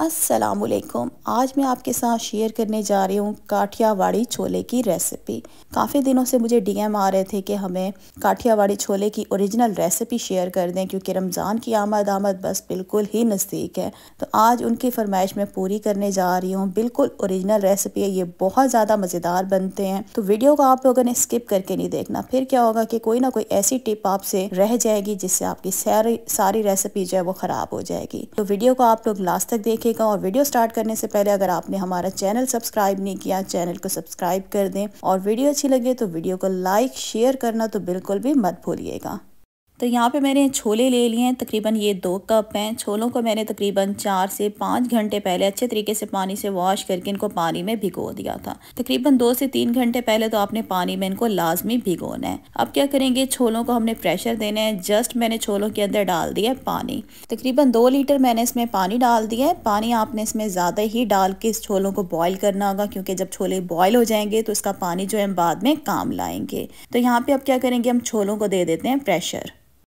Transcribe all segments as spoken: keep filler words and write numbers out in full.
अस्सलामुअलैकुम। आज मैं आपके साथ शेयर करने जा रही हूँ काठियावाड़ी छोले की रेसिपी। काफ़ी दिनों से मुझे डीएम आ रहे थे कि हमें काठियावाड़ी छोले की ओरिजिनल रेसिपी शेयर कर दें, क्योंकि रमज़ान की आमद आमद बस बिल्कुल ही नज़दीक है। तो आज उनकी फरमाइश मैं पूरी करने जा रही हूँ। बिल्कुल ओरिजिनल रेसिपी है, ये बहुत ज़्यादा मज़ेदार बनते हैं। तो वीडियो को आप लोगों ने स्किप करके नहीं देखना, फिर क्या होगा कि कोई ना कोई ऐसी टिप आपसे रह जाएगी जिससे आपकी सारी सारी रेसिपी जो है वो ख़राब हो जाएगी। तो वीडियो को आप लोग लास्ट तक देखें। और वीडियो स्टार्ट करने से पहले अगर आपने हमारा चैनल सब्सक्राइब नहीं किया, चैनल को सब्सक्राइब कर दें। और वीडियो अच्छी लगे तो वीडियो को लाइक शेयर करना तो बिल्कुल भी मत भूलिएगा। तो यहाँ पे मैंने छोले ले लिए हैं, तकरीबन ये दो कप हैं। छोलों को मैंने तकरीबन चार से पाँच घंटे पहले अच्छे तरीके से पानी से वॉश करके इनको पानी में भिगो दिया था। तकरीबन दो से तीन घंटे पहले तो आपने पानी में इनको लाजमी भिगोना है। अब क्या करेंगे, छोलों को हमने प्रेशर देना है। जस्ट मैंने छोलों के अंदर डाल दिया है पानी, तकरीबन दो लीटर मैंने इसमें पानी डाल दिया है। पानी आपने इसमें ज़्यादा ही डाल के इस छोलों को बॉयल करना होगा, क्योंकि जब छोले बॉयल हो जाएंगे तो इसका पानी जो है बाद में काम लाएंगे। तो यहाँ पे अब क्या करेंगे, हम छोलों को दे देते हैं प्रेशर।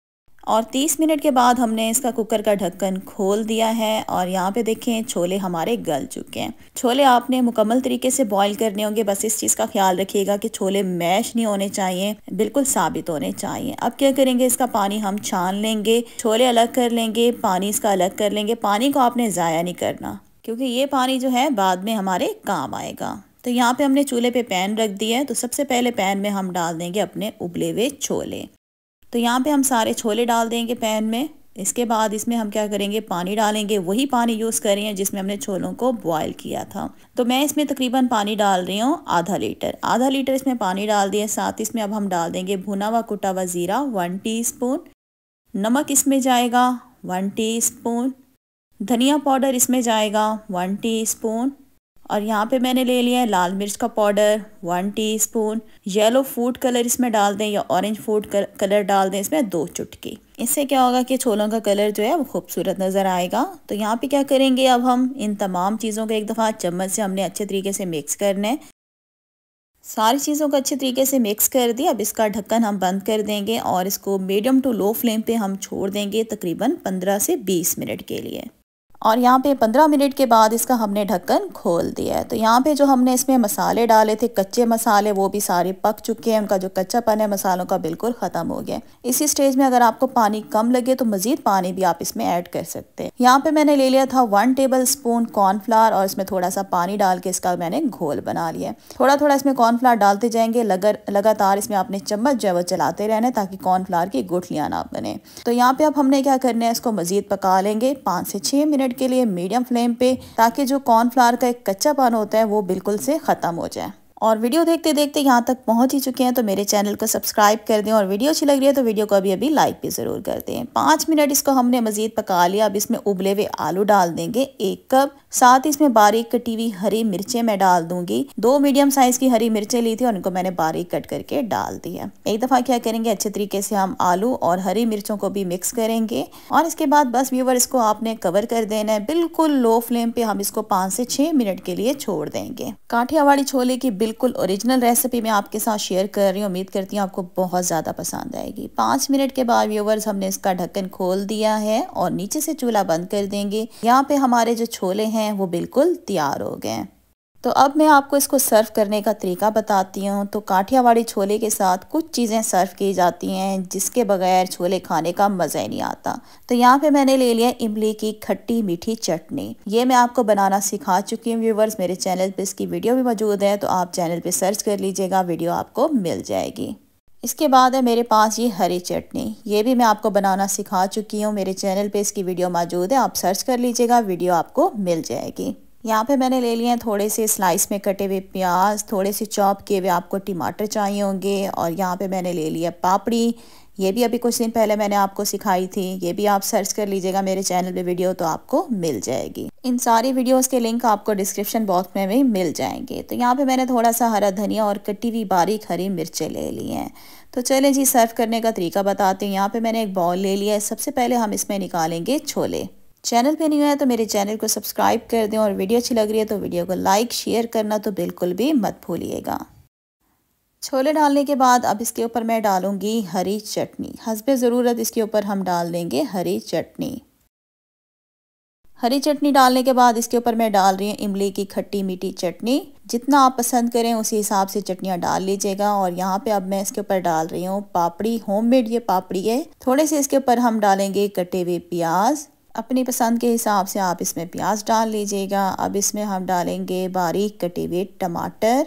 और तीस मिनट के बाद हमने इसका कुकर का ढक्कन खोल दिया है। और यहाँ पे देखें छोले हमारे गल चुके हैं। छोले आपने मुकम्मल तरीके से बॉईल करने होंगे, बस इस चीज़ का ख्याल रखिएगा कि छोले मैश नहीं होने चाहिए, बिल्कुल साबित होने चाहिए। अब क्या करेंगे, इसका पानी हम छान लेंगे, छोले अलग कर लेंगे, पानी इसका अलग कर लेंगे। पानी को आपने ज़ाया नहीं करना, क्योंकि ये पानी जो है बाद में हमारे काम आएगा। तो यहाँ पे हमने चूल्हे पे पैन रख दिया है। तो सबसे पहले पैन में हम डाल देंगे अपने उबले हुए छोले। तो यहाँ पे हम सारे छोले डाल देंगे पैन में। इसके बाद इसमें हम क्या करेंगे, पानी डालेंगे। वही पानी यूज़ करें जिसमें हमने छोलों को बॉयल किया था। तो मैं इसमें तकरीबन पानी डाल रही हूँ आधा लीटर आधा लीटर इसमें पानी डाल दिए। साथ इसमें अब हम डाल देंगे भुना हुआ कुटा हुआ ज़ीरा वन टीस्पून, नमक इसमें जाएगा वन टीस्पून, धनिया पाउडर इसमें जाएगा वन टीस्पून, और यहाँ पे मैंने ले लिया है लाल मिर्च का powder one teaspoon. Yellow food colour इसमें डाल दें या ऑरेंज फूड कलर डाल दें इसमें दो चुटकी। इससे क्या होगा कि छोलों का कलर जो है वो खूबसूरत नज़र आएगा। तो यहाँ पे क्या करेंगे, अब हम इन तमाम चीज़ों को एक दफ़ा चम्मच से हमने अच्छे तरीके से मिक्स करना है। सारी चीज़ों को अच्छे तरीके से मिक्स कर दिया। अब इसका ढक्कन हम बंद कर देंगे और इसको मीडियम टू लो फ्लेम पे हम छोड़ देंगे तकरीबन पंद्रह से बीस मिनट के लिए। और यहाँ पे पंद्रह मिनट के बाद इसका हमने ढक्कन खोल दिया है। तो यहाँ पे जो हमने इसमें मसाले डाले थे, कच्चे मसाले, वो भी सारे पक चुके हैं। उनका जो कच्चापन है मसालों का बिल्कुल ख़त्म हो गया। इसी स्टेज में अगर आपको पानी कम लगे तो मज़ीद पानी भी आप इसमें ऐड कर सकते हैं। यहाँ पे मैंने ले लिया था वन टेबल स्पून कॉर्नफ्लावर और इसमें थोड़ा सा पानी डाल के इसका मैंने घोल बना लिया। थोड़ा थोड़ा इसमें कॉर्नफ्लावर डालते जाएंगे, लगातार इसमें आपने चम्मच जो है वो चलाते रहना है ताकि कॉर्नफ्लावर की गुठलियाँ ना बने। तो यहाँ पे अब हमने क्या करना है, इसको मज़ीद पका लेंगे पाँच से छः मिनट के लिए मीडियम फ्लेम पे, ताकि जो कॉर्नफ्लावर का एक कच्चापन होता है वो बिल्कुल से ख़त्म हो जाए। और वीडियो देखते देखते यहाँ तक पहुँच ही चुके हैं तो मेरे चैनल को सब्सक्राइब कर दें। और वीडियो अच्छी लग रही है तो वीडियो को अभी अभी लाइक भी ज़रूर कर दें। पाँच मिनट इसको हमने मज़ीद पका लिया। अब इसमें उबले हुए आलू डाल देंगे एक कप, साथ इसमें बारीक कटी हुई हरी मिर्चें मैं डाल दूंगी। दो मीडियम साइज़ की हरी मिर्चें ली थी और इनको मैंने बारीक कट करके डाल दिया। एक दफ़ा क्या करेंगे, अच्छे तरीके से हम आलू और हरी मिर्चों को भी मिक्स करेंगे। और इसके बाद बस व्यूअर इसको आपने कवर कर देना है। बिल्कुल लो फ्लेम पे हम इसको पाँच से छः मिनट के लिए छोड़ देंगे। काठियावाड़ी छोले की बिल्कुल ओरिजिनल रेसिपी मैं आपके साथ शेयर कर रही हूँ। उम्मीद करती हूँ आपको बहुत ज़्यादा पसंद आएगी। पाँच मिनट के बाद व्यूअर्स हमने इसका ढक्कन खोल दिया है और नीचे से चूल्हा बंद कर देंगे। यहाँ पे हमारे जो छोले हैं वो बिल्कुल तैयार हो गए। तो अब मैं आपको इसको सर्व करने का तरीका बताती हूँ। तो काठियावाड़ी छोले के साथ कुछ चीज़ें सर्व की जाती हैं जिसके बगैर छोले खाने का मज़ा ही नहीं आता। तो यहाँ पे मैंने ले लिया इमली की खट्टी मीठी चटनी। ये मैं आपको बनाना सिखा चुकी हूँ व्यूवर्स। मेरे चैनल पे इसकी वीडियो भी मौजूद है, तो आप चैनल पे सर्च कर लीजिएगा, वीडियो आपको मिल जाएगी। इसके बाद है मेरे पास ये हरी चटनी। ये भी मैं आपको बनाना सिखा चुकी हूँ, मेरे चैनल पे इसकी वीडियो मौजूद है, आप सर्च कर लीजिएगा, वीडियो आपको मिल जाएगी। यहाँ पे मैंने ले लिए हैं थोड़े से स्लाइस में कटे हुए प्याज, थोड़े से चॉप किए हुए आपको टमाटर चाहिए होंगे। और यहाँ पे मैंने ले लिया पापड़ी। ये भी अभी कुछ दिन पहले मैंने आपको सिखाई थी, ये भी आप सर्च कर लीजिएगा मेरे चैनल पे वीडियो, तो आपको मिल जाएगी। इन सारी वीडियोस के लिंक आपको डिस्क्रिप्शन बॉक्स में भी मिल जाएंगे। तो यहाँ पे मैंने थोड़ा सा हरा धनिया और कटी हुई बारीक हरी मिर्चें ले ली हैं। तो चलें जी सर्व करने का तरीका बताती हूँ। यहाँ पे मैंने एक बाउल ले लिया है। सबसे पहले हम इसमें निकालेंगे छोले। चैनल पे नहीं हुआ है तो मेरे चैनल को सब्सक्राइब कर दें। और वीडियो अच्छी लग रही है तो वीडियो को लाइक शेयर करना तो बिल्कुल भी मत भूलिएगा। छोले डालने के बाद अब इसके ऊपर मैं डालूंगी हरी चटनी। हस्बे ज़रूरत इसके ऊपर हम डाल देंगे हरी चटनी। हरी चटनी डालने के बाद इसके ऊपर मैं डाल रही हूँ इमली की खट्टी मीठी चटनी। जितना आप पसंद करें उसी हिसाब से चटनियाँ डाल लीजिएगा। और यहाँ पे अब मैं इसके ऊपर डाल रही हूँ पापड़ी, होममेड ये पापड़ी है। थोड़े से इसके ऊपर हम डालेंगे कटे हुए प्याज, अपनी पसंद के हिसाब से आप इसमें प्याज डाल लीजिएगा। अब इसमें हम डालेंगे बारीक कटे हुए टमाटर।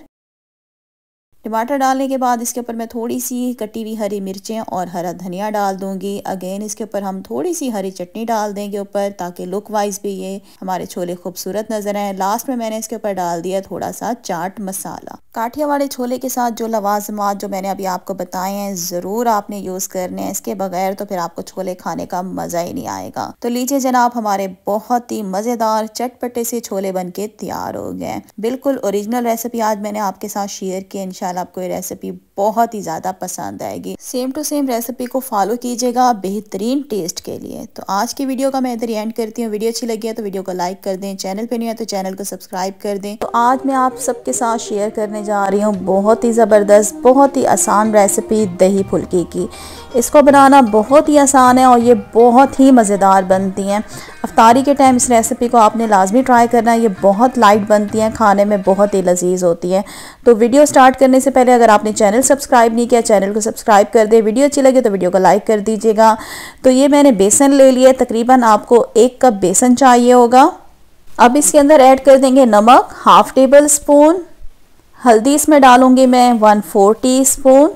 टमाटर डालने के बाद इसके ऊपर मैं थोड़ी सी कटी हुई हरी मिर्चें और हरा धनिया डाल दूंगी। अगेन इसके ऊपर हम थोड़ी सी हरी चटनी डाल देंगे ऊपर, ताकि लुक वाइज भी ये हमारे छोले खूबसूरत नजर आए। लास्ट में मैंने इसके ऊपर डाल दिया थोड़ा सा चाट मसाला। काठियावाड़ी छोले के साथ जो लवाजमात जो मैंने अभी आपको बताए हैं ज़रूर आपने यूज़ करने हैं। इसके बगैर तो फिर आपको छोले खाने का मज़ा ही नहीं आएगा। तो लीजिए जनाब, हमारे बहुत ही मज़ेदार चटपटे से छोले बन के तैयार हो गए। बिल्कुल ओरिजिनल रेसिपी आज मैंने आपके साथ शेयर की। इंशाल्लाह आपको ये रेसिपी बहुत ही ज़्यादा पसंद आएगी। सेम टू सेम रेसिपी को फॉलो कीजिएगा बेहतरीन टेस्ट के लिए। तो आज की वीडियो का मैं इधर एंड करती हूँ। वीडियो अच्छी लगी है तो वीडियो को लाइक कर दें, चैनल पे नहीं है तो चैनल को सब्सक्राइब कर दें। तो आज मैं आप सबके साथ शेयर करने जा रही हूँ बहुत ही ज़बरदस्त, बहुत ही आसान रेसिपी दही फुल्की की। इसको बनाना बहुत ही आसान है और ये बहुत ही मज़ेदार बनती हैं। अफ्तारी के टाइम इस रेसिपी को आपने लाजमी ट्राई करना है। ये बहुत लाइट बनती हैं, खाने में बहुत ही लजीज होती है। तो वीडियो स्टार्ट करने से पहले अगर आपने चैनल सब्सक्राइब नहीं किया, चैनल को सब्सक्राइब कर दे। वीडियो अच्छी लगे तो वीडियो को लाइक कर दीजिएगा। तो ये मैंने बेसन ले लिया, तकरीबन आपको एक कप बेसन चाहिए होगा। अब इसके अंदर ऐड कर देंगे नमक हाफ टेबल स्पून, हल्दी इसमें डालूंगी मैं वन फोर टी स्पून।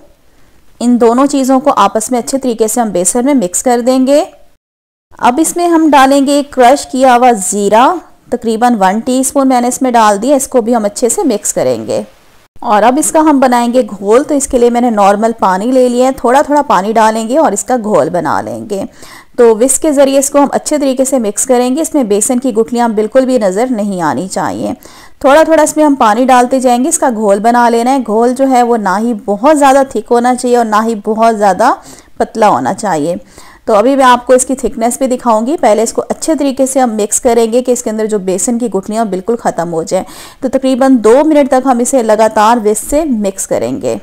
इन दोनों चीज़ों को आपस में अच्छे तरीके से हम बेसन में मिक्स कर देंगे। अब इसमें हम डालेंगे क्रश किया हुआ ज़ीरा, तकरीबन वन टीस्पून मैंने इसमें डाल दिया। इसको भी हम अच्छे से मिक्स करेंगे और अब इसका हम बनाएंगे घोल। तो इसके लिए मैंने नॉर्मल पानी ले लिया है, थोड़ा थोड़ा पानी डालेंगे और इसका घोल बना लेंगे। तो विस्क के ज़रिए इसको हम अच्छे तरीके से मिक्स करेंगे। इसमें बेसन की गुठलियाँ बिल्कुल भी नज़र नहीं आनी चाहिए। थोड़ा थोड़ा इसमें हम पानी डालते जाएंगे, इसका घोल बना लेना है। घोल जो है वो ना ही बहुत ज़्यादा थिक होना चाहिए और ना ही बहुत ज़्यादा पतला होना चाहिए। तो अभी मैं आपको इसकी थिकनेस भी दिखाऊंगी। पहले इसको अच्छे तरीके से हम मिक्स करेंगे कि इसके अंदर जो बेसन की गुठलियाँ बिल्कुल ख़त्म हो जाए। तो तकरीबन दो मिनट तक हम इसे लगातार विस्क से मिक्स करेंगे।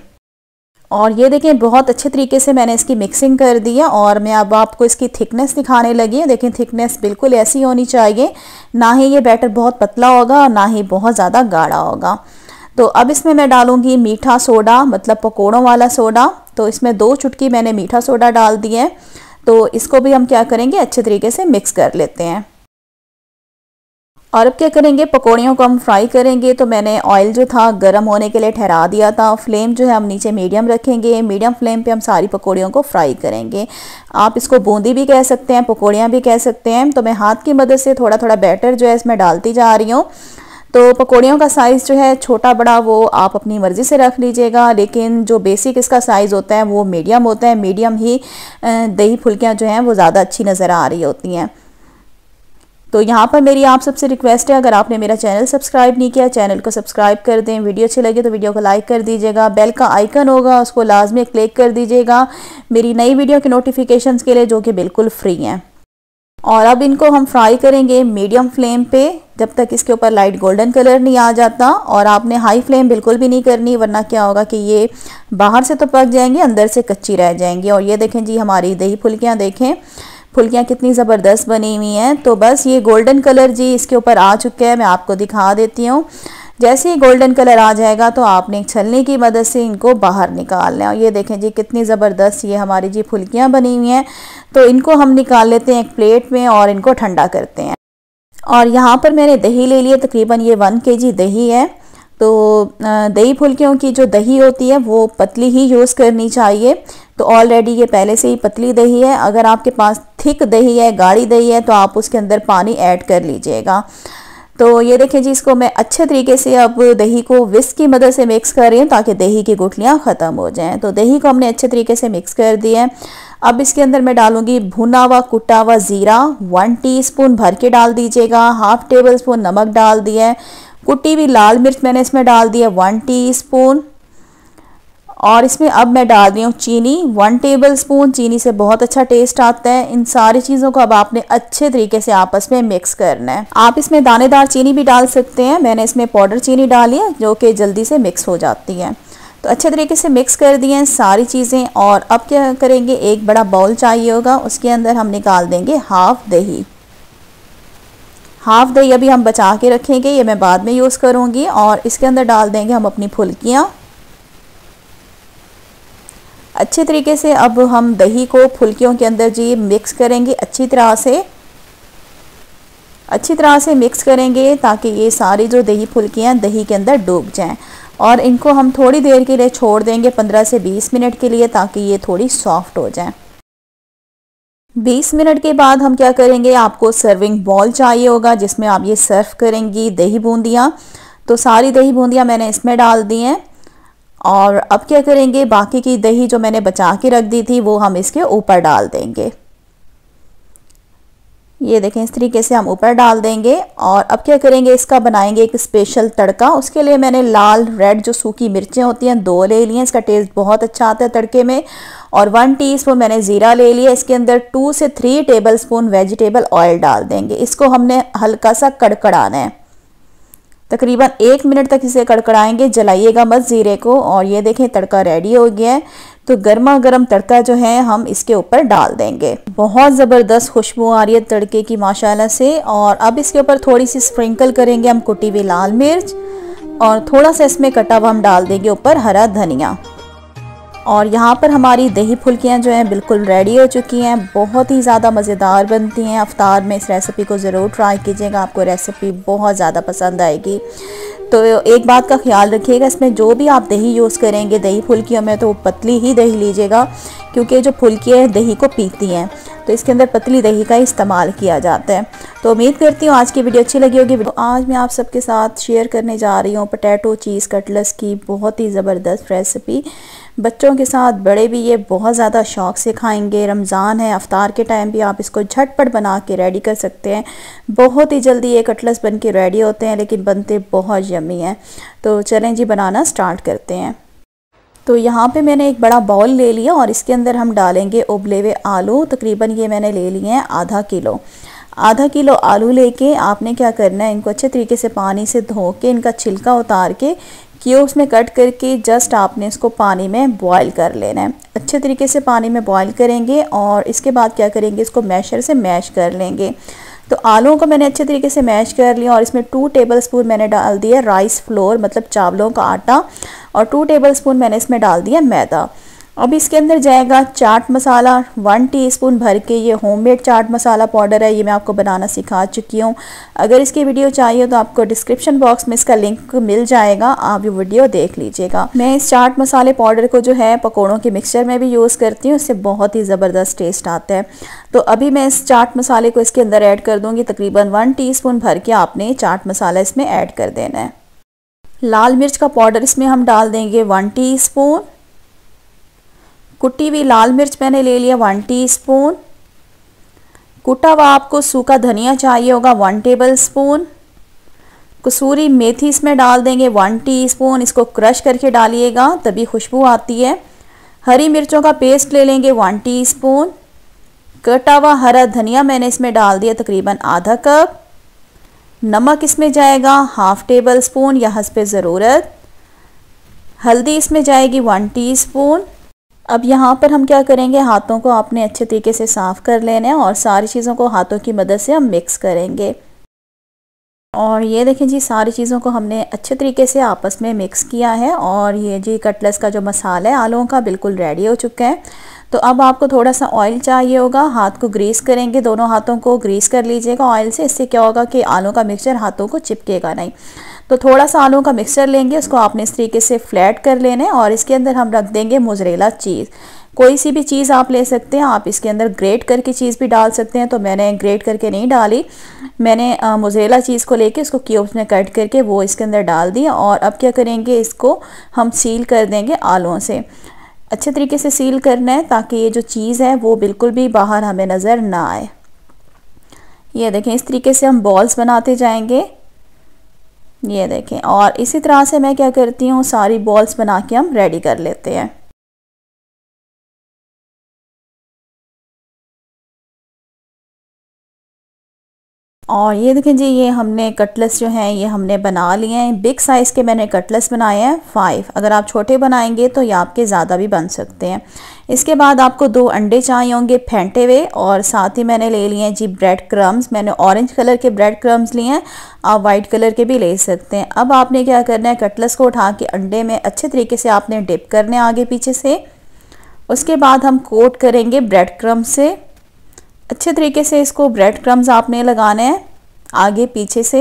और ये देखें बहुत अच्छे तरीके से मैंने इसकी मिक्सिंग कर दी है और मैं अब आपको इसकी थिकनेस दिखाने लगी है। देखें थिकनेस बिल्कुल ऐसी होनी चाहिए, ना ही ये बैटर बहुत पतला होगा और ना ही बहुत ज़्यादा गाढ़ा होगा। तो अब इसमें मैं डालूंगी मीठा सोडा, मतलब पकौड़ों वाला सोडा। तो इसमें दो चुटकी मैंने मीठा सोडा डाल दिया है। तो इसको भी हम क्या करेंगे, अच्छे तरीके से मिक्स कर लेते हैं। और अब क्या करेंगे, पकौड़ियों को हम फ्राई करेंगे। तो मैंने ऑयल जो था गर्म होने के लिए ठहरा दिया था। फ्लेम जो है हम नीचे मीडियम रखेंगे। मीडियम फ्लेम पे हम सारी पकौड़ियों को फ्राई करेंगे। आप इसको बूंदी भी कह सकते हैं, पकौड़ियाँ भी कह सकते हैं। तो मैं हाथ की मदद से थोड़ा थोड़ा बैटर जो है इसमें डालती जा रही हूँ। तो पकौड़ियों का साइज़ जो है छोटा बड़ा वो आप अपनी मर्ज़ी से रख लीजिएगा, लेकिन जो बेसिक इसका साइज़ होता है वो मीडियम होता है। मीडियम ही दही फुल्कियाँ जो हैं वो ज़्यादा अच्छी नज़र आ रही होती हैं। तो यहाँ पर मेरी आप सबसे रिक्वेस्ट है, अगर आपने मेरा चैनल सब्सक्राइब नहीं किया चैनल को सब्सक्राइब कर दें। वीडियो अच्छी लगे तो वीडियो को लाइक कर दीजिएगा। बेल का आइकन होगा उसको लाजमी क्लिक कर दीजिएगा मेरी नई वीडियो के नोटिफिकेशंस के लिए, जो कि बिल्कुल फ्री हैं। और अब इनको हम फ्राई करेंगे मीडियम फ्लेम पे जब तक इसके ऊपर लाइट गोल्डन कलर नहीं आ जाता। और आपने हाई फ्लेम बिल्कुल भी नहीं करनी, वरना क्या होगा कि ये बाहर से तो पक जाएंगे, अंदर से कच्ची रह जाएंगी। और ये देखें जी हमारी दही फुल्कियाँ, देखें फुल्कियाँ कितनी ज़बरदस्त बनी हुई हैं। तो बस ये गोल्डन कलर जी इसके ऊपर आ चुका है, मैं आपको दिखा देती हूँ। जैसे ही गोल्डन कलर आ जाएगा तो आपने एक छलनी की मदद से इनको बाहर निकालना है। और ये देखें जी कितनी ज़बरदस्त ये हमारी जी फुल्कियाँ बनी हुई हैं। तो इनको हम निकाल लेते हैं एक प्लेट में और इनको ठंडा करते हैं। और यहाँ पर मैंने दही ले लिया, तकरीबन ये वन के जी दही है। तो दही फुल्कियों की जो दही होती है वो पतली ही यूज़ करनी चाहिए। तो ऑलरेडी ये पहले से ही पतली दही है। अगर आपके पास थिक दही है, गाढ़ी दही है, तो आप उसके अंदर पानी ऐड कर लीजिएगा। तो ये देखें जी इसको मैं अच्छे तरीके से अब दही को विस्क की मदद से मिक्स कर रही हूँ ताकि दही की गुठलियाँ ख़त्म हो जाएं। तो दही को हमने अच्छे तरीके से मिक्स कर दिया है। अब इसके अंदर मैं डालूंगी भुना हुआ कुटा हुआ ज़ीरा, वन टीस्पून भर के डाल दीजिएगा। हाफ टेबल स्पून नमक डाल दिया है। कुटी हुई लाल मिर्च मैंने इसमें डाल दिया वन टीस्पून। और इसमें अब मैं डाल रही हूँ चीनी, वन टेबल स्पून। चीनी से बहुत अच्छा टेस्ट आता है। इन सारी चीज़ों को अब आपने अच्छे तरीके से आपस में मिक्स करना है। आप इसमें दानेदार चीनी भी डाल सकते हैं, मैंने इसमें पाउडर चीनी डाली है जो कि जल्दी से मिक्स हो जाती है। तो अच्छे तरीके से मिक्स कर दिए हैं सारी चीज़ें। और अब क्या करेंगे, एक बड़ा बाउल चाहिए होगा, उसके अंदर हम निकाल देंगे हाफ दही। हाफ दही अभी हम बचा के रखेंगे, ये मैं बाद में यूज़ करूँगी। और इसके अंदर डाल देंगे हम अपनी फुल्कियाँ। अच्छे तरीके से अब हम दही को फुल्कियों के अंदर जी मिक्स करेंगे, अच्छी तरह से अच्छी तरह से मिक्स करेंगे ताकि ये सारी जो दही फुल्कियाँ दही के अंदर डूब जाएं। और इनको हम थोड़ी देर के लिए छोड़ देंगे, पंद्रह से बीस मिनट के लिए, ताकि ये थोड़ी सॉफ्ट हो जाएं। बीस मिनट के बाद हम क्या करेंगे, आपको सर्विंग बॉल चाहिए होगा जिसमें आप ये सर्व करेंगी दही बूंदियाँ। तो सारी दही बूंदियाँ मैंने इसमें डाल दी हैं। और अब क्या करेंगे, बाकी की दही जो मैंने बचा के रख दी थी वो हम इसके ऊपर डाल देंगे। ये देखें, इस तरीके से हम ऊपर डाल देंगे। और अब क्या करेंगे, इसका बनाएंगे एक स्पेशल तड़का। उसके लिए मैंने लाल रेड जो सूखी मिर्चें होती हैं दो ले ली हैं, इसका टेस्ट बहुत अच्छा आता है तड़के में। और वन टीस्पून मैंने ज़ीरा ले लिया। इसके अंदर टू से three tablespoon vegetable oil डाल देंगे। इसको हमने हल्का सा कड़कड़ाना है, तकरीबन एक मिनट तक इसे कड़कड़ाएंगे, जलाइएगा मत ज़ीरे को। और ये देखें तड़का रेडी हो गया है। तो गर्मा गर्म तड़का जो है हम इसके ऊपर डाल देंगे। बहुत ज़बरदस्त खुशबू आ रही है तड़के की माशाल्लाह से। और अब इसके ऊपर थोड़ी सी स्प्रिंकल करेंगे हम कुटी हुई लाल मिर्च, और थोड़ा सा इसमें कटा हुआ हम डाल देंगे ऊपर हरा धनिया। और यहाँ पर हमारी दही फुल्कियाँ जो हैं बिल्कुल रेडी हो चुकी हैं। बहुत ही ज़्यादा मज़ेदार बनती हैं। अफ्तार में इस रेसिपी को ज़रूर ट्राई कीजिएगा, आपको रेसिपी बहुत ज़्यादा पसंद आएगी। तो एक बात का ख्याल रखिएगा, इसमें जो भी आप दही यूज़ करेंगे दही फुल्कियों में, तो पतली ही दही लीजिएगा, क्योंकि जो फुल्कियाँ दही को पीती हैं, तो इसके अंदर पतली दही का इस्तेमाल किया जाता है। तो उम्मीद करती हूँ आज की वीडियो अच्छी लगी होगी। तो आज मैं आप सबके साथ शेयर करने जा रही हूँ पोटैटो चीज़ कटलेट्स की बहुत ही ज़बरदस्त रेसिपी। बच्चों के साथ बड़े भी ये बहुत ज़्यादा शौक़ से खाएंगे। रमज़ान है, अफ्तार के टाइम भी आप इसको झटपट बना के रेडी कर सकते हैं। बहुत ही जल्दी ये कटलेट्स बन के रेडी होते हैं, लेकिन बनते बहुत यम्मी हैं। तो चलें जी, बनाना स्टार्ट करते हैं। तो यहाँ पे मैंने एक बड़ा बाउल ले लिया और इसके अंदर हम डालेंगे उबले हुए आलू। तकरीबन ये मैंने ले लिए हैं आधा किलो। आधा किलो आलू लेके आपने क्या करना है, इनको अच्छे तरीके से पानी से धो के इनका छिलका उतार के क्यूब्स में कट करके जस्ट आपने इसको पानी में बॉईल कर लेना है। अच्छे तरीके से पानी में बॉईल करेंगे और इसके बाद क्या करेंगे, इसको मैशर से मैश कर लेंगे। तो आलूओं को मैंने अच्छे तरीके से मैश कर लिया और इसमें टू टेबलस्पून मैंने डाल दिया राइस फ्लोर, मतलब चावलों का आटा, और टू टेबलस्पून मैंने इसमें डाल दिया मैदा। अब इसके अंदर जाएगा चाट मसाला वन टीस्पून भर के। ये होममेड चाट मसाला पाउडर है, ये मैं आपको बनाना सिखा चुकी हूँ। अगर इसकी वीडियो चाहिए तो आपको डिस्क्रिप्शन बॉक्स में इसका लिंक मिल जाएगा, आप ये वीडियो देख लीजिएगा। मैं इस चाट मसाले पाउडर को जो है पकौड़ों के मिक्सचर में भी यूज़ करती हूँ, इससे बहुत ही ज़बरदस्त टेस्ट आता है। तो अभी मैं इस चाट मसाले को इसके अंदर ऐड कर दूँगी। तकरीबन वन टी स्पून भर के आपने चाट मसाला इसमें ऐड कर देना है। लाल मिर्च का पाउडर इसमें हम डाल देंगे वन टी स्पून। कुटी हुई लाल मिर्च मैंने ले लिया वन टीस्पून। कुटा हुआ आपको सूखा धनिया चाहिए होगा वन टेबल स्पून। कसूरी मेथी इसमें डाल देंगे वन टीस्पून। इसको क्रश करके डालिएगा तभी खुशबू आती है। हरी मिर्चों का पेस्ट ले लेंगे वन टीस्पून। कटा हुआ हरा धनिया मैंने इसमें डाल दिया तकरीबन आधा कप। नमक इसमें जाएगा हाफ टेबल स्पून या हस्बे ज़रूरत। हल्दी इसमें जाएगी वन टीस्पून। अब यहाँ पर हम क्या करेंगे, हाथों को आपने अच्छे तरीके से साफ़ कर लेना है और सारी चीज़ों को हाथों की मदद से हम मिक्स करेंगे। और ये देखें जी, सारी चीज़ों को हमने अच्छे तरीके से आपस में मिक्स किया है। और ये जी कटलेट्स का जो मसाला है आलूओं का बिल्कुल रेडी हो चुका है। तो अब आपको थोड़ा सा ऑयल चाहिए होगा, हाथ को ग्रीस करेंगे, दोनों हाथों को ग्रीस कर लीजिएगा ऑयल से। इससे क्या होगा कि आलू का मिक्सचर हाथों को चिपकेगा नहीं। तो थोड़ा सा आलू का मिक्सचर लेंगे, उसको आपने इस तरीके से फ्लैट कर लेना है और इसके अंदर हम रख देंगे मोज़रेला चीज़। कोई सी भी चीज़ आप ले सकते हैं, आप इसके अंदर ग्रेट करके चीज़ भी डाल सकते हैं। तो मैंने ग्रेट करके नहीं डाली, मैंने मोज़रेला चीज़ को लेके उसको क्यूब्स में कट करके वो इसके अंदर डाल दिया। और अब क्या करेंगे, इसको हम सील कर देंगे आलूओं से। अच्छे तरीके से सील करना है ताकि ये जो चीज़ है वो बिल्कुल भी बाहर हमें नज़र ना आए। ये देखें, इस तरीके से हम बॉल्स बनाते जाएंगे। ये देखें, और इसी तरह से मैं क्या करती हूँ, सारी बॉल्स बना के हम रेडी कर लेते हैं। और ये देखें जी, ये हमने कटलेट्स जो हैं ये हमने बना लिए हैं। बिग साइज़ के मैंने कटलेट्स बनाए हैं फाइव। अगर आप छोटे बनाएंगे तो ये आपके ज़्यादा भी बन सकते हैं। इसके बाद आपको दो अंडे चाहिए होंगे फेंटे हुए, और साथ ही मैंने ले लिए हैं जी ब्रेड क्रम्स। मैंने ऑरेंज कलर के ब्रेड क्रम्स लिए हैं, आप वाइट कलर के भी ले सकते हैं। अब आपने क्या करना है, कटलेट्स को उठा के अंडे में अच्छे तरीके से आपने डिप करने आगे पीछे से। उसके बाद हम कोट करेंगे ब्रेड क्रम्स से। अच्छे तरीके से इसको ब्रेड क्रम्स आपने लगाने हैं आगे पीछे से।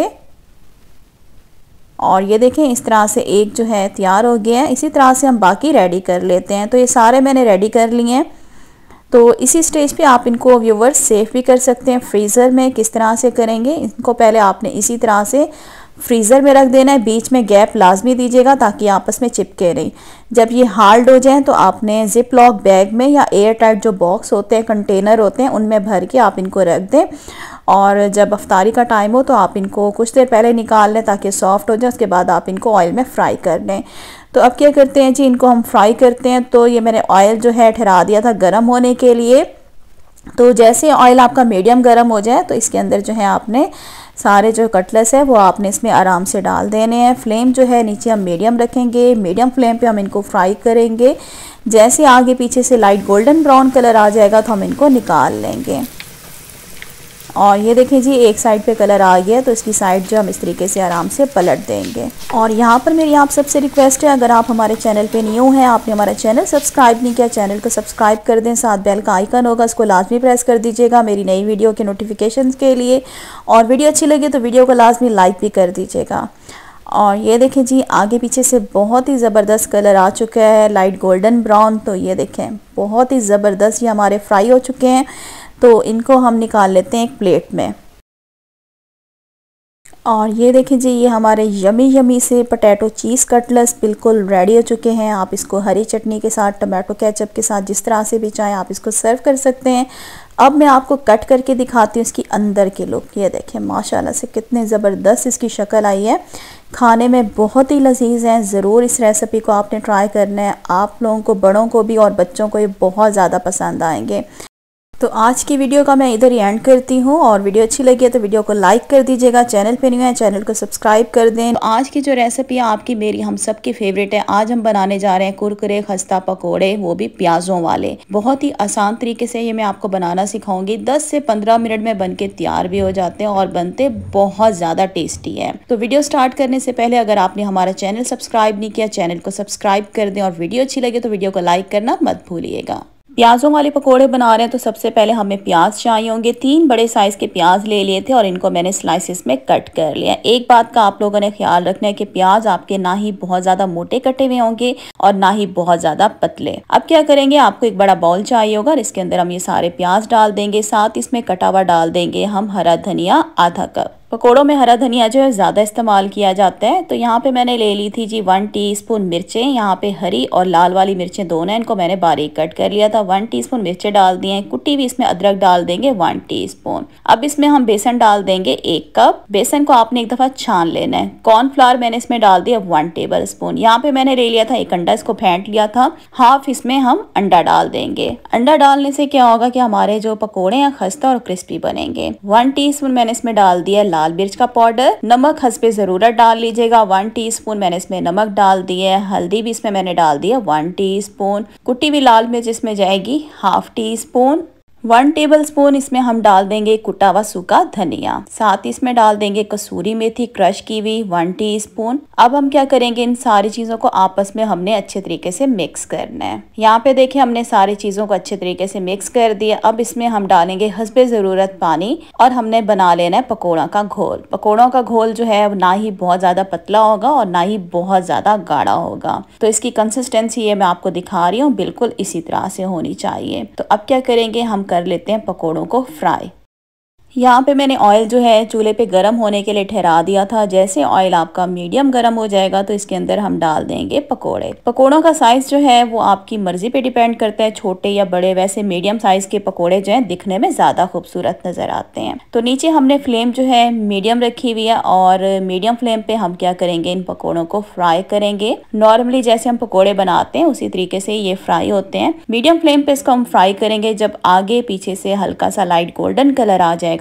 और ये देखें इस तरह से एक जो है तैयार हो गया है। इसी तरह से हम बाकी रेडी कर लेते हैं। तो ये सारे मैंने रेडी कर लिए हैं। तो इसी स्टेज पे आप इनको व्यूवर्स सेव भी कर सकते हैं फ्रीज़र में। किस तरह से करेंगे, इनको पहले आपने इसी तरह से फ्रीज़र में रख देना है। बीच में गैप लाजमी दीजिएगा ताकि आपस में चिपके नहीं। जब ये हार्ड हो जाए तो आपने जिप लॉक बैग में या एयर टाइट जो बॉक्स होते हैं, कंटेनर होते हैं, उनमें भर के आप इनको रख दें। और जब अफ्तारी का टाइम हो तो आप इनको कुछ देर पहले निकाल लें ताकि सॉफ्ट हो जाए। उसके बाद आप इनको ऑयल में फ्राई कर लें। तो अब क्या करते हैं जी, इनको हम फ्राई करते हैं। तो ये मैंने ऑयल जो है ठहरा दिया था गर्म होने के लिए। तो जैसे ऑयल आपका मीडियम गर्म हो जाए तो इसके अंदर जो है आपने सारे जो कटलेट्स है वो आपने इसमें आराम से डाल देने हैं। फ्लेम जो है नीचे हम मीडियम रखेंगे। मीडियम फ्लेम पे हम इनको फ्राई करेंगे। जैसे आगे पीछे से लाइट गोल्डन ब्राउन कलर आ जाएगा तो हम इनको निकाल लेंगे। और ये देखें जी, एक साइड पे कलर आ गया तो इसकी साइड जो हम इस तरीके से आराम से पलट देंगे। और यहाँ पर मेरी आप सबसे रिक्वेस्ट है, अगर आप हमारे चैनल पे न्यू हैं, आपने हमारा चैनल सब्सक्राइब नहीं किया, चैनल को सब्सक्राइब कर दें। साथ बेल का आइकन होगा, उसको लाजमी प्रेस कर दीजिएगा मेरी नई वीडियो के नोटिफिकेशन के लिए। और वीडियो अच्छी लगी तो वीडियो को लाजमी लाइक भी कर दीजिएगा। और ये देखें जी, आगे पीछे से बहुत ही ज़बरदस्त कलर आ चुका है, लाइट गोल्डन ब्राउन। तो ये देखें बहुत ही ज़बरदस्त ये हमारे फ्राई हो चुके हैं। तो इनको हम निकाल लेते हैं एक प्लेट में। और ये देखें जी, ये हमारे यमी यमी से पोटैटो चीज़ कटलेट्स बिल्कुल रेडी हो चुके हैं। आप इसको हरी चटनी के साथ, टमाटो केचप के साथ, जिस तरह से भी चाहें आप इसको सर्व कर सकते हैं। अब मैं आपको कट करके दिखाती हूँ इसकी अंदर के लुक। ये देखें माशाल्लाह से कितने ज़बरदस्त इसकी शक्ल आई है। खाने में बहुत ही लजीज हैं। ज़रूर इस रेसिपी को आपने ट्राई करना है। आप लोगों को, बड़ों को भी और बच्चों को ये बहुत ज़्यादा पसंद आएंगे। तो आज की वीडियो का मैं इधर ही एंड करती हूँ। और वीडियो अच्छी लगी है तो वीडियो को लाइक कर दीजिएगा। चैनल पे न्यू है चैनल को सब्सक्राइब कर दें। तो आज की जो रेसिपी है आपकी, मेरी, हम सब की फेवरेट है। आज हम बनाने जा रहे हैं कुरकुरे खस्ता पकोड़े, वो भी प्याजों वाले। बहुत ही आसान तरीके से ये मैं आपको बनाना सिखाऊंगी। दस से पंद्रह मिनट में बन के तैयार भी हो जाते हैं और बनते बहुत ज़्यादा टेस्टी है। तो वीडियो स्टार्ट करने से पहले अगर आपने हमारा चैनल सब्सक्राइब नहीं किया, चैनल को सब्सक्राइब कर दें। और वीडियो अच्छी लगे तो वीडियो को लाइक करना मत भूलिएगा। प्याज़ों वाले पकोड़े बना रहे हैं तो सबसे पहले हमें प्याज चाहिए होंगे। तीन बड़े साइज़ के प्याज ले लिए थे और इनको मैंने स्लाइसिस में कट कर लिया। एक बात का आप लोगों ने ख्याल रखना है कि प्याज आपके ना ही बहुत ज़्यादा मोटे कटे हुए होंगे और ना ही बहुत ज़्यादा पतले। अब क्या करेंगे, आपको एक बड़ा बाउल चाहिए होगा और इसके अंदर हम ये सारे प्याज डाल देंगे। साथ इसमें कटा हुआ डाल देंगे हम हरा धनिया आधा कप। पकोड़ों में हरा धनिया जो है ज़्यादा इस्तेमाल किया जाता है। तो यहाँ पे मैंने ले ली थी जी वन टीस्पून मिर्चें। यहाँ पे हरी और लाल वाली मिर्चें दोनों, इनको मैंने बारीक कट कर लिया था। वन टीस्पून मिर्चें डाल दिए। कुटी भी इसमें अदरक डाल देंगे वन टीस्पून। अब इसमें हम बेसन डाल देंगे एक कप। बेसन को आपने एक दफ़ा छान लेना है। कॉर्नफ्लावर मैंने इसमें डाल दिया वन टेबल स्पून। यहाँ पे मैंने ले लिया था एक अंडा, इसको फेंट लिया था। हाफ इसमें हम अंडा डाल देंगे। अंडा डालने से क्या होगा कि हमारे जो पकोड़े हैं खस्ता और क्रिस्पी बनेंगे। वन टीस्पून मैंने इसमें डाल दिया लाल मिर्च का पाउडर। नमक हस्बे ज़रूरत डाल लीजिएगा। वन टीस्पून मैंने इसमें नमक डाल दिया है। हल्दी भी इसमें मैंने डाल दिया वन टीस्पून। कुटी हुई लाल मिर्च इसमें जाएगी half teaspoon. One tablespoon इसमें हम डाल देंगे कुटा हुआ सूखा धनिया। साथ इसमें डाल देंगे कसूरी मेथी क्रश की हुई वन टीस्पून। अब हम क्या करेंगे, इन सारी चीजों को आपस में हमने अच्छे तरीके से मिक्स करना है। यहाँ पे देखिए हमने सारी चीजों को अच्छे तरीके से मिक्स कर दिया। अब इसमें हम डालेंगे हस्बे जरूरत पानी और हमने बना लेना है पकौड़ा का घोल। पकौड़ों का घोल जो है ना ही बहुत ज्यादा पतला होगा और ना ही बहुत ज्यादा गाढ़ा होगा। तो इसकी कंसिस्टेंसी ये मैं आपको दिखा रही हूँ, बिल्कुल इसी तरह से होनी चाहिए। तो अब क्या करेंगे, हम कर लेते हैं पकोड़ों को फ्राई। यहाँ पे मैंने ऑयल जो है चूल्हे पे गरम होने के लिए ठहरा दिया था। जैसे ऑयल आपका मीडियम गरम हो जाएगा तो इसके अंदर हम डाल देंगे पकोड़े। पकोड़ों का साइज जो है वो आपकी मर्जी पे डिपेंड करता है, छोटे या बड़े। वैसे मीडियम साइज के पकोड़े जो है दिखने में ज्यादा खूबसूरत नजर आते हैं। तो नीचे हमने फ्लेम जो है मीडियम रखी हुई है और मीडियम फ्लेम पे हम क्या करेंगे, इन पकोड़ों को फ्राई करेंगे। नॉर्मली जैसे हम पकोड़े बनाते हैं उसी तरीके से ये फ्राई होते हैं। मीडियम फ्लेम पे इसको हम फ्राई करेंगे। जब आगे पीछे से हल्का सा लाइट गोल्डन कलर आ जाएगा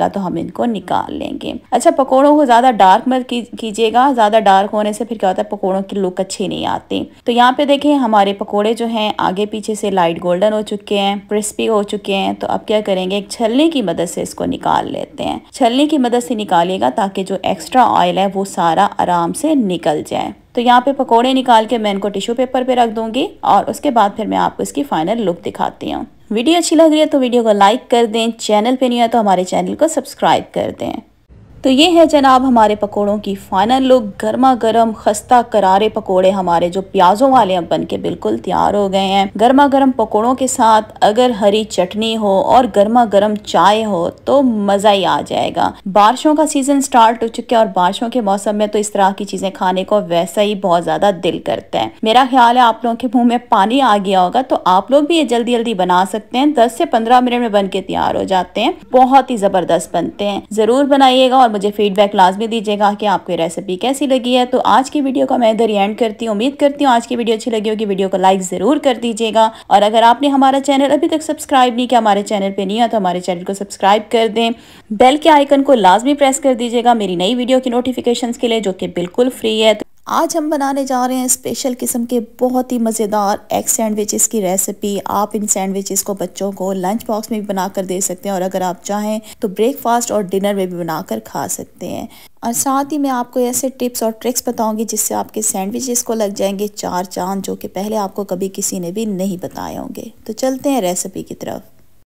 जाएगा तो हम इनको निकाल लेंगे। अच्छा, पकौड़ों को ज़्यादा डार्क मत कीजिएगा, ज़्यादा डार्क होने से फिर क्या होता है पकौड़ों की लुक अच्छी नहीं आती। तो यहाँ पे देखें हमारे पकौड़े जो हैं आगे पीछे से लाइट गोल्डन हो चुके हैं, क्रिस्पी हो चुके हैं। तो अब क्या करेंगे, एक छलनी की मदद से इसको निकाल लेते हैं। छलनी की मदद से निकालिएगा ताकि जो एक्स्ट्रा ऑयल है वो सारा आराम से निकल जाए। तो यहाँ पे पकोड़े निकाल के मैं इनको टिश्यू पेपर पे रख दूंगी और उसके बाद फिर मैं आपको इसकी फाइनल लुक दिखाती हूँ। वीडियो अच्छी लग रही है तो वीडियो को लाइक कर दें, चैनल पे नहीं है तो हमारे चैनल को सब्सक्राइब कर दें। तो ये है जनाब हमारे पकोड़ों की फाइनल लुक। गर्मा गर्म खस्ता करारे पकोड़े हमारे जो प्याजों वाले हैं बन के बिल्कुल तैयार हो गए हैं। गर्मा गर्म पकोड़ों के साथ अगर हरी चटनी हो और गर्मा गर्म चाय हो तो मज़ा ही आ जाएगा। बारिशों का सीज़न स्टार्ट हो चुका है और बारिशों के मौसम में तो इस तरह की चीज़ें खाने को वैसा ही बहुत ज़्यादा दिल करता है। मेरा ख्याल है आप लोगों के मुँह में पानी आ गया होगा, तो आप लोग भी ये जल्दी जल्दी बना सकते हैं। दस से पंद्रह मिनट में बन के तैयार हो जाते हैं, बहुत ही ज़बरदस्त बनते हैं। ज़रूर बनाइएगा और मुझे फीडबैक लाजमी दीजिएगा कि आपको ये रेसिपी कैसी लगी है। तो आज की वीडियो का मैं इधर ही एंड करती हूँ। उम्मीद करती हूँ आज की वीडियो अच्छी लगी होगी। वीडियो को लाइक ज़रूर कर दीजिएगा और अगर आपने हमारा चैनल अभी तक सब्सक्राइब नहीं किया, हमारे चैनल पे नहीं है तो हमारे चैनल को सब्सक्राइब कर दें। बेल के आइकन को लाजमी प्रेस कर दीजिएगा मेरी नई वीडियो की नोटिफिकेशन के लिए, जो कि बिल्कुल फ्री है। आज हम बनाने जा रहे हैं स्पेशल किस्म के बहुत ही मज़ेदार एग सैंडविचेस की रेसिपी। आप इन सैंडविचेस को बच्चों को लंच बॉक्स में भी बनाकर दे सकते हैं और अगर आप चाहें तो ब्रेकफास्ट और डिनर में भी बनाकर खा सकते हैं। और साथ ही मैं आपको ऐसे टिप्स और ट्रिक्स बताऊंगी जिससे आपके सैंडविचेस को लग जाएंगे चार चांद, जो कि पहले आपको कभी किसी ने भी नहीं बताए होंगे। तो चलते हैं रेसिपी की तरफ।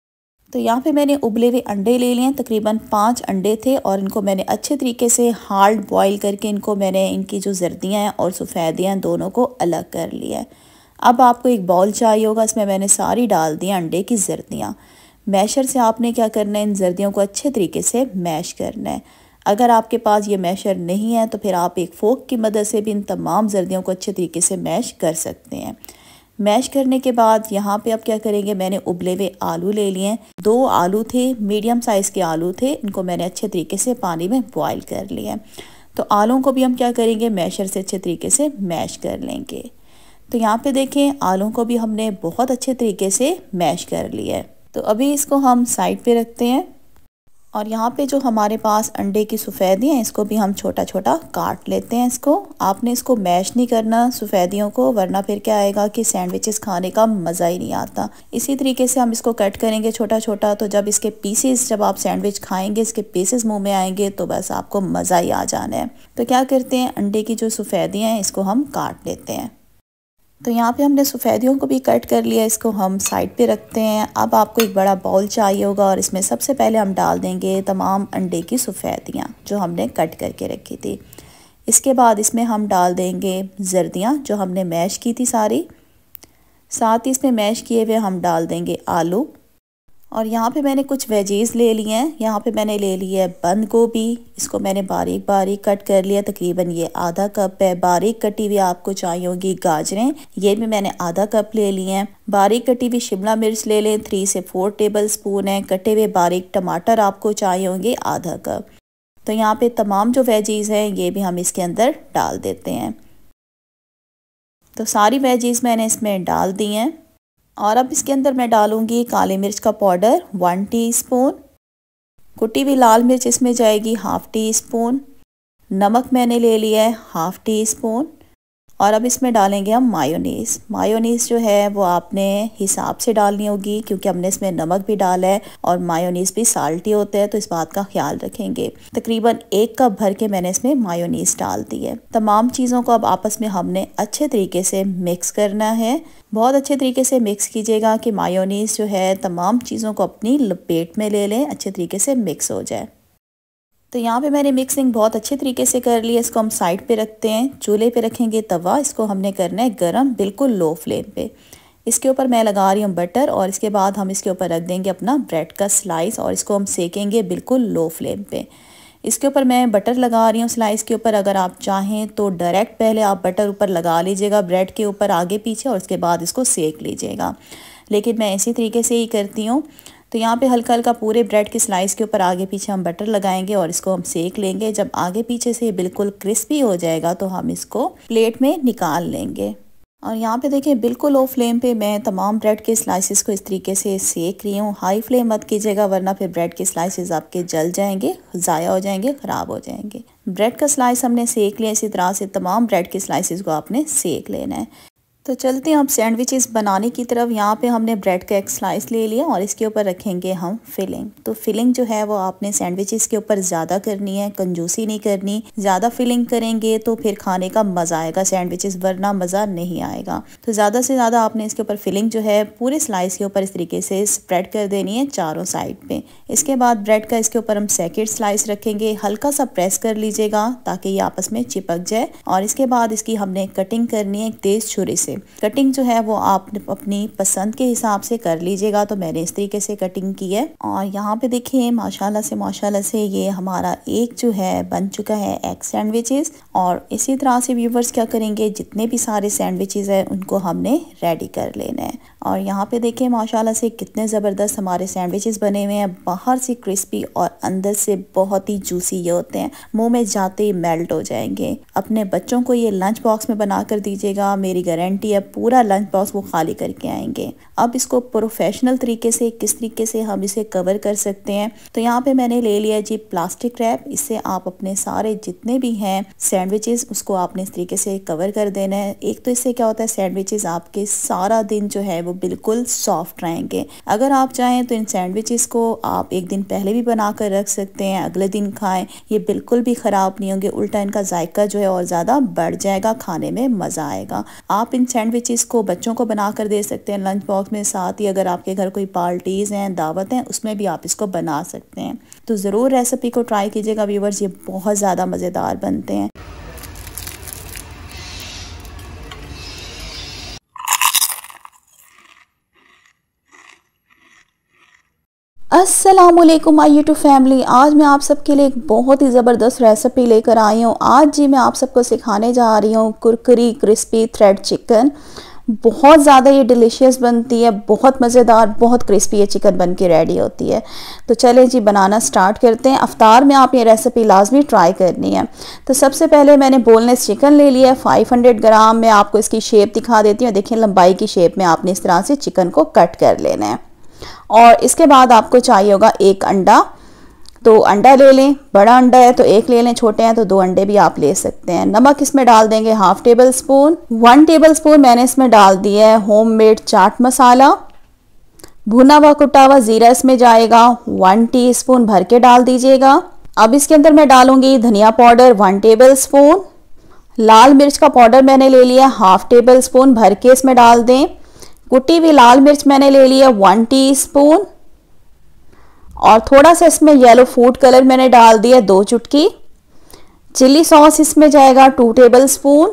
तो यहाँ पे मैंने उबले हुए अंडे ले लिए हैं, तकरीबन पाँच अंडे थे और इनको मैंने अच्छे तरीके से हार्ड बॉईल करके इनको मैंने इनकी जो जर्दियाँ हैं और सफ़ेदियाँ हैं दोनों को अलग कर लिया है। अब आपको एक बाउल चाहिए होगा, इसमें मैंने सारी डाल दी अंडे की जर्दियाँ। मैशर से आपने क्या करना है, इन जर्दियों को अच्छे तरीके से मैश करना है। अगर आपके पास ये मैशर नहीं है तो फिर आप एक फोक की मदद से भी इन तमाम जर्दियों को अच्छे तरीके से मैश कर सकते हैं। मैश करने के बाद यहाँ पे अब क्या करेंगे, मैंने उबले हुए आलू ले लिए हैं। दो आलू थे, मीडियम साइज़ के आलू थे, इनको मैंने अच्छे तरीके से पानी में बॉईल कर लिया है। तो आलूओं को भी हम क्या करेंगे, मैशर से अच्छे तरीके से मैश कर लेंगे। तो यहाँ पे देखें आलूओं को भी हमने बहुत अच्छे तरीके से मैश कर लिया है। तो अभी इसको हम साइड पे रखते हैं और यहाँ पे जो हमारे पास अंडे की सफ़ेदी हैं इसको भी हम छोटा छोटा काट लेते हैं। इसको आपने इसको मैश नहीं करना सफ़ेदियों को, वरना फिर क्या आएगा कि सैंडविचेस खाने का मज़ा ही नहीं आता। इसी तरीके से हम इसको कट करेंगे छोटा छोटा, तो जब इसके पीसेस जब आप सैंडविच खाएंगे इसके पीसेस मुंह में आएंगे तो बस आपको मज़ा ही आ जाना है। तो क्या करते हैं, अंडे की जो सफ़ेदियाँ हैं इसको हम काट लेते हैं। तो यहाँ पे हमने सफ़ेदियों को भी कट कर लिया, इसको हम साइड पे रखते हैं। अब आपको एक बड़ा बाउल चाहिए होगा और इसमें सबसे पहले हम डाल देंगे तमाम अंडे की सफ़ेदियाँ जो हमने कट करके रखी थी। इसके बाद इसमें हम डाल देंगे जर्दियाँ जो हमने मैश की थी सारी। साथ ही इसमें मैश किए हुए हम डाल देंगे आलू। और यहाँ पे मैंने कुछ वेजीज ले लिए हैं। यहाँ पे मैंने ले लिया है बंद गोभी, इसको मैंने बारीक बारीक कट कर लिया, तकरीबन ये आधा कप है। बारीक कटी हुई आपको चाहिए होगी गाजरें, ये भी मैंने आधा कप ले लिए हैं। बारीक कटी हुई शिमला मिर्च ले लें, थ्री से फोर टेबल स्पून है। कटे हुए बारीक टमाटर आपको चाहिए होंगे आधा कप। तो यहाँ पे तमाम जो वेजीज हैं ये भी हम इसके अंदर डाल देते हैं। तो सारी वेजीज मैंने इसमें डाल दी हैं और अब इसके अंदर मैं डालूंगी काली मिर्च का पाउडर वन टीस्पून, कुटी हुई लाल मिर्च इसमें जाएगी हाफ़ टी स्पून, नमक मैंने ले लिया है हाफ़ टी स्पून और अब इसमें डालेंगे हम मायोनीज़। मायोनीज़ जो है वो आपने हिसाब से डालनी होगी क्योंकि हमने इसमें नमक भी डाला है और मायोनीज़ भी साल्टी होता है, तो इस बात का ख्याल रखेंगे। तकरीबन एक कप भर के मैंने इसमें मायोनीज़ डाल दी है। तमाम चीज़ों को अब आपस में हमने अच्छे तरीके से मिक्स करना है। बहुत अच्छे तरीके से मिक्स कीजिएगा कि मायोनीज़ जो है तमाम चीज़ों को अपनी लपेट में ले लें, अच्छे तरीके से मिक्स हो जाए। तो यहाँ पे मैंने मिक्सिंग बहुत अच्छे तरीके से कर ली है। इसको हम साइड पे रखते हैं। चूल्हे पे रखेंगे तवा, इसको हमने करना है गरम बिल्कुल लो फ्लेम पे। इसके ऊपर मैं लगा रही हूँ बटर और इसके बाद हम इसके ऊपर रख देंगे अपना ब्रेड का स्लाइस और इसको हम सेकेंगे बिल्कुल लो फ्लेम पे। इसके ऊपर मैं बटर लगा रही हूँ स्लाइस के ऊपर। अगर आप चाहें तो डायरेक्ट पहले आप बटर ऊपर लगा लीजिएगा ब्रेड के ऊपर आगे पीछे और उसके बाद इसको सेक लीजिएगा, लेकिन मैं इसी तरीके से ही करती हूँ। तो यहाँ पे हल्का हल्का पूरे ब्रेड की स्लाइस के ऊपर आगे पीछे हम बटर लगाएंगे और इसको हम सेक लेंगे। जब आगे पीछे से बिल्कुल क्रिस्पी हो जाएगा तो हम इसको प्लेट में निकाल लेंगे। और यहाँ पे देखिए बिल्कुल लो फ्लेम पे मैं तमाम ब्रेड के स्लाइसेस को इस तरीके से सेक रही हूँ। हाई फ्लेम मत कीजिएगा वरना फिर ब्रेड के स्लाइसेस आपके जल जाएंगे, ज़ाया हो जाएंगे, ख़राब हो जाएंगे। ब्रेड का स्लाइस हमने सेक लिया, इसी तरह से तमाम ब्रेड के स्लाइसेस को आपने सेक लेना है। तो चलते हैं अब सैंडविचेस बनाने की तरफ। यहाँ पे हमने ब्रेड का एक स्लाइस ले लिया और इसके ऊपर रखेंगे हम फिलिंग। तो फिलिंग जो है वो आपने सैंडविचेस के ऊपर ज़्यादा करनी है, कंजूसी नहीं करनी। ज़्यादा फिलिंग करेंगे तो फिर खाने का मज़ा आएगा सैंडविचेस, वरना मज़ा नहीं आएगा। तो ज़्यादा से ज़्यादा आपने इसके ऊपर फिलिंग जो है पूरे स्लाइस के ऊपर इस तरीके से स्प्रेड कर देनी है चारों साइड पे। इसके बाद ब्रेड का इसके ऊपर हम सेकेंड स्लाइस रखेंगे। हल्का सा प्रेस कर लीजिएगा ताकि ये आपस में चिपक जाए। और इसके बाद इसकी हमने कटिंग करनी है एक तेज़ छुरी से। कटिंग जो है वो आप अपनी पसंद के हिसाब से कर लीजिएगा। तो मैंने इस तरीके से कटिंग की है। और यहाँ पे देखिए माशाल्लाह से माशाल्लाह से ये हमारा एक जो है बन चुका है एग सैंडविचेस। और इसी तरह से व्यूवर्स क्या करेंगे, जितने भी सारे सैंडविचेस हैं उनको हमने रेडी कर लेना है। और यहाँ पे देखिए माशाल्लाह से कितने ज़बरदस्त हमारे सैंडविचेस बने हुए हैं। बाहर से क्रिस्पी और अंदर से बहुत ही जूसी ये होते हैं, मुंह में जाते ही मेल्ट हो जाएंगे। अपने बच्चों को ये लंच बॉक्स में बना कर दीजिएगा, मेरी गारंटी है पूरा लंच बॉक्स वो खाली करके आएंगे। अब इसको प्रोफेशनल तरीके से किस तरीके से हम इसे कवर कर सकते हैं, तो यहाँ पे मैंने ले लिया जी प्लास्टिक रैप। इससे आप अपने सारे जितने भी हैं सैंडविचेस उसको आपने इस तरीके से कवर कर देना है। एक तो इससे क्या होता है, सैंडविचेस आपके सारा दिन जो है वो बिल्कुल सॉफ्ट रहेंगे। अगर आप चाहें तो इन सैंडविचेस को आप एक दिन पहले भी बना कर रख सकते हैं, अगले दिन खाएं, ये बिल्कुल भी ख़राब नहीं होंगे। उल्टा इनका जायका जो है और ज़्यादा बढ़ जाएगा, खाने में मज़ा आएगा। आप इन सैंडविचेस को बच्चों को बना कर दे सकते हैं लंच बॉक्स में। साथ ही अगर आपके घर कोई पार्टीज़ हैं, दावत हैं, उसमें भी आप इसको बना सकते हैं। तो ज़रूर रेसिपी को ट्राई कीजिएगा व्यूवर्स, ये बहुत ज़्यादा मज़ेदार बनते हैं। अस्सलामुअलैकुम माय यूट्यूब फैमिली। आज मैं आप सबके लिए एक बहुत ही ज़बरदस्त रेसिपी लेकर आई हूँ। आज जी मैं आप सबको सिखाने जा रही हूँ कुरकुरी क्रिस्पी थ्रेड चिकन। बहुत ज़्यादा ये डिलीशियस बनती है, बहुत मज़ेदार, बहुत क्रिस्पी ये चिकन बन के रेडी होती है। तो चलें जी बनाना स्टार्ट करते हैं। अफ्तार में आप ये रेसिपी लाजमी ट्राई करनी है। तो सबसे पहले मैंने बोनलेस चिकन ले लिया है पाँच सौ ग्राम। मैं आपको इसकी शेप दिखा देती हूँ। देखिए लंबाई की शेप में आपने इस तरह से चिकन को कट कर लेना है। और इसके बाद आपको चाहिए होगा एक अंडा। तो अंडा ले लें, बड़ा अंडा है तो एक ले लें, छोटे हैं तो दो अंडे भी आप ले सकते हैं। नमक इसमें डाल देंगे half tablespoon. One tablespoon मैंने इसमें डाल दिया है होममेड चाट मसाला। भुना हुआ कुटा हुआ जीरा इसमें जाएगा, वन टीस्पून भर के डाल दीजिएगा। अब इसके अंदर मैं डालूंगी धनिया पाउडर वन टेबल स्पून। लाल मिर्च का पाउडर मैंने ले लिया हाफ टेबल स्पून भर के इसमें डाल दें। कुटी हुई लाल मिर्च मैंने ले लिया वन टीस्पून। और थोड़ा सा इसमें येलो फूड कलर मैंने डाल दिया दो चुटकी। चिली सॉस इसमें जाएगा टू टेबल स्पून।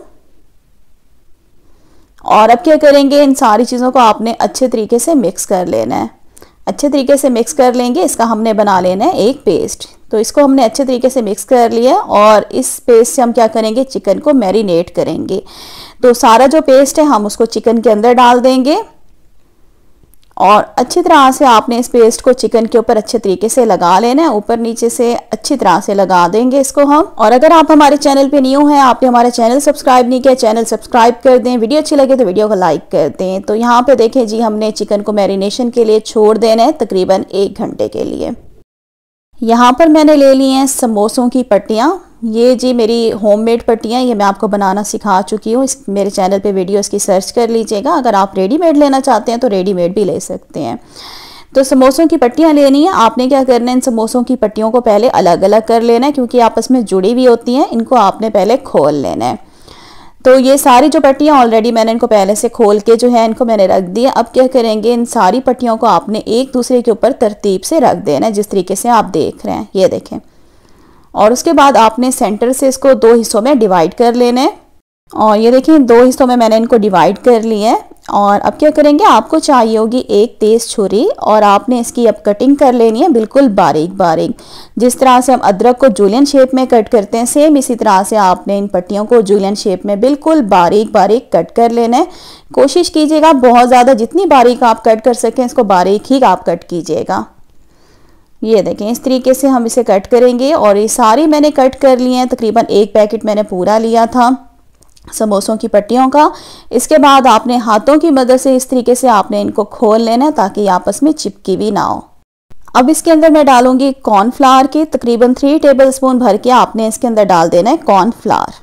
और अब क्या करेंगे, इन सारी चीज़ों को आपने अच्छे तरीके से मिक्स कर लेना है। अच्छे तरीके से मिक्स कर लेंगे, इसका हमने बना लेना है एक पेस्ट। तो इसको हमने अच्छे तरीके से मिक्स कर लिया और इस पेस्ट से हम क्या करेंगे, चिकन को मैरिनेट करेंगे। तो सारा जो पेस्ट है हम उसको चिकन के अंदर डाल देंगे और अच्छी तरह से आपने इस पेस्ट को चिकन के ऊपर अच्छे तरीके से लगा लेना है। ऊपर नीचे से अच्छी तरह से लगा देंगे इसको हम। और अगर आप हमारे चैनल पे न्यू हैं, आपने हमारे चैनल सब्सक्राइब नहीं किया, चैनल सब्सक्राइब कर दें। वीडियो अच्छी लगे तो वीडियो को लाइक कर दें। तो यहाँ पे देखें जी हमने चिकन को मैरिनेशन के लिए छोड़ देना है तकरीबन एक घंटे के लिए। यहाँ पर मैंने ले ली हैं समोसों की पट्टियाँ। ये जी मेरी होममेड पट्टियाँ, ये मैं आपको बनाना सिखा चुकी हूँ। इस मेरे चैनल पे वीडियो इसकी सर्च कर लीजिएगा। अगर आप रेडीमेड लेना चाहते हैं तो रेडीमेड भी ले सकते हैं। तो समोसों की पट्टियाँ लेनी है। आपने क्या करना है, इन समोसों की पट्टियों को पहले अलग अलग कर लेना है क्योंकि आपस में जुड़ी हुई होती हैं। इनको आपने पहले खोल लेना है। तो ये सारी जो पट्टियाँ ऑलरेडी मैंने इनको पहले से खोल के जो है इनको मैंने रख दिया। अब क्या करेंगे, इन सारी पट्टियों को आपने एक दूसरे के ऊपर तरतीब से रख देना है जिस तरीके से आप देख रहे हैं, ये देखें। और उसके बाद आपने सेंटर से इसको दो हिस्सों में डिवाइड कर लेना है। और ये देखिए दो हिस्सों में मैंने इनको डिवाइड कर लिया है। और अब क्या करेंगे, आपको चाहिए होगी एक तेज़ छुरी और आपने इसकी अब कटिंग कर लेनी है बिल्कुल बारीक बारीक। जिस तरह से हम अदरक को जूलियन शेप में कट करते हैं, सेम इसी तरह से आपने इन पट्टियों को जूलियन शेप में बिल्कुल बारीक बारीक कट कर लेना है। कोशिश कीजिएगा बहुत ज़्यादा, जितनी बारीक आप कट कर सकें इसको बारीक ही आप कट कीजिएगा। ये देखें इस तरीके से हम इसे कट करेंगे। और ये सारी मैंने कट कर लिए हैं, तकरीबन एक पैकेट मैंने पूरा लिया था। समोसों की पट्टियों का। इसके बाद आपने हाथों की मदद से इस तरीके से आपने इनको खोल लेना है ताकि आपस में चिपकी भी ना हो। अब इसके अंदर मैं डालूंगी कॉर्नफ्लावर के तकरीबन थ्री टेबलस्पून भर के आपने इसके अंदर डाल देना है कॉर्नफ्लावर।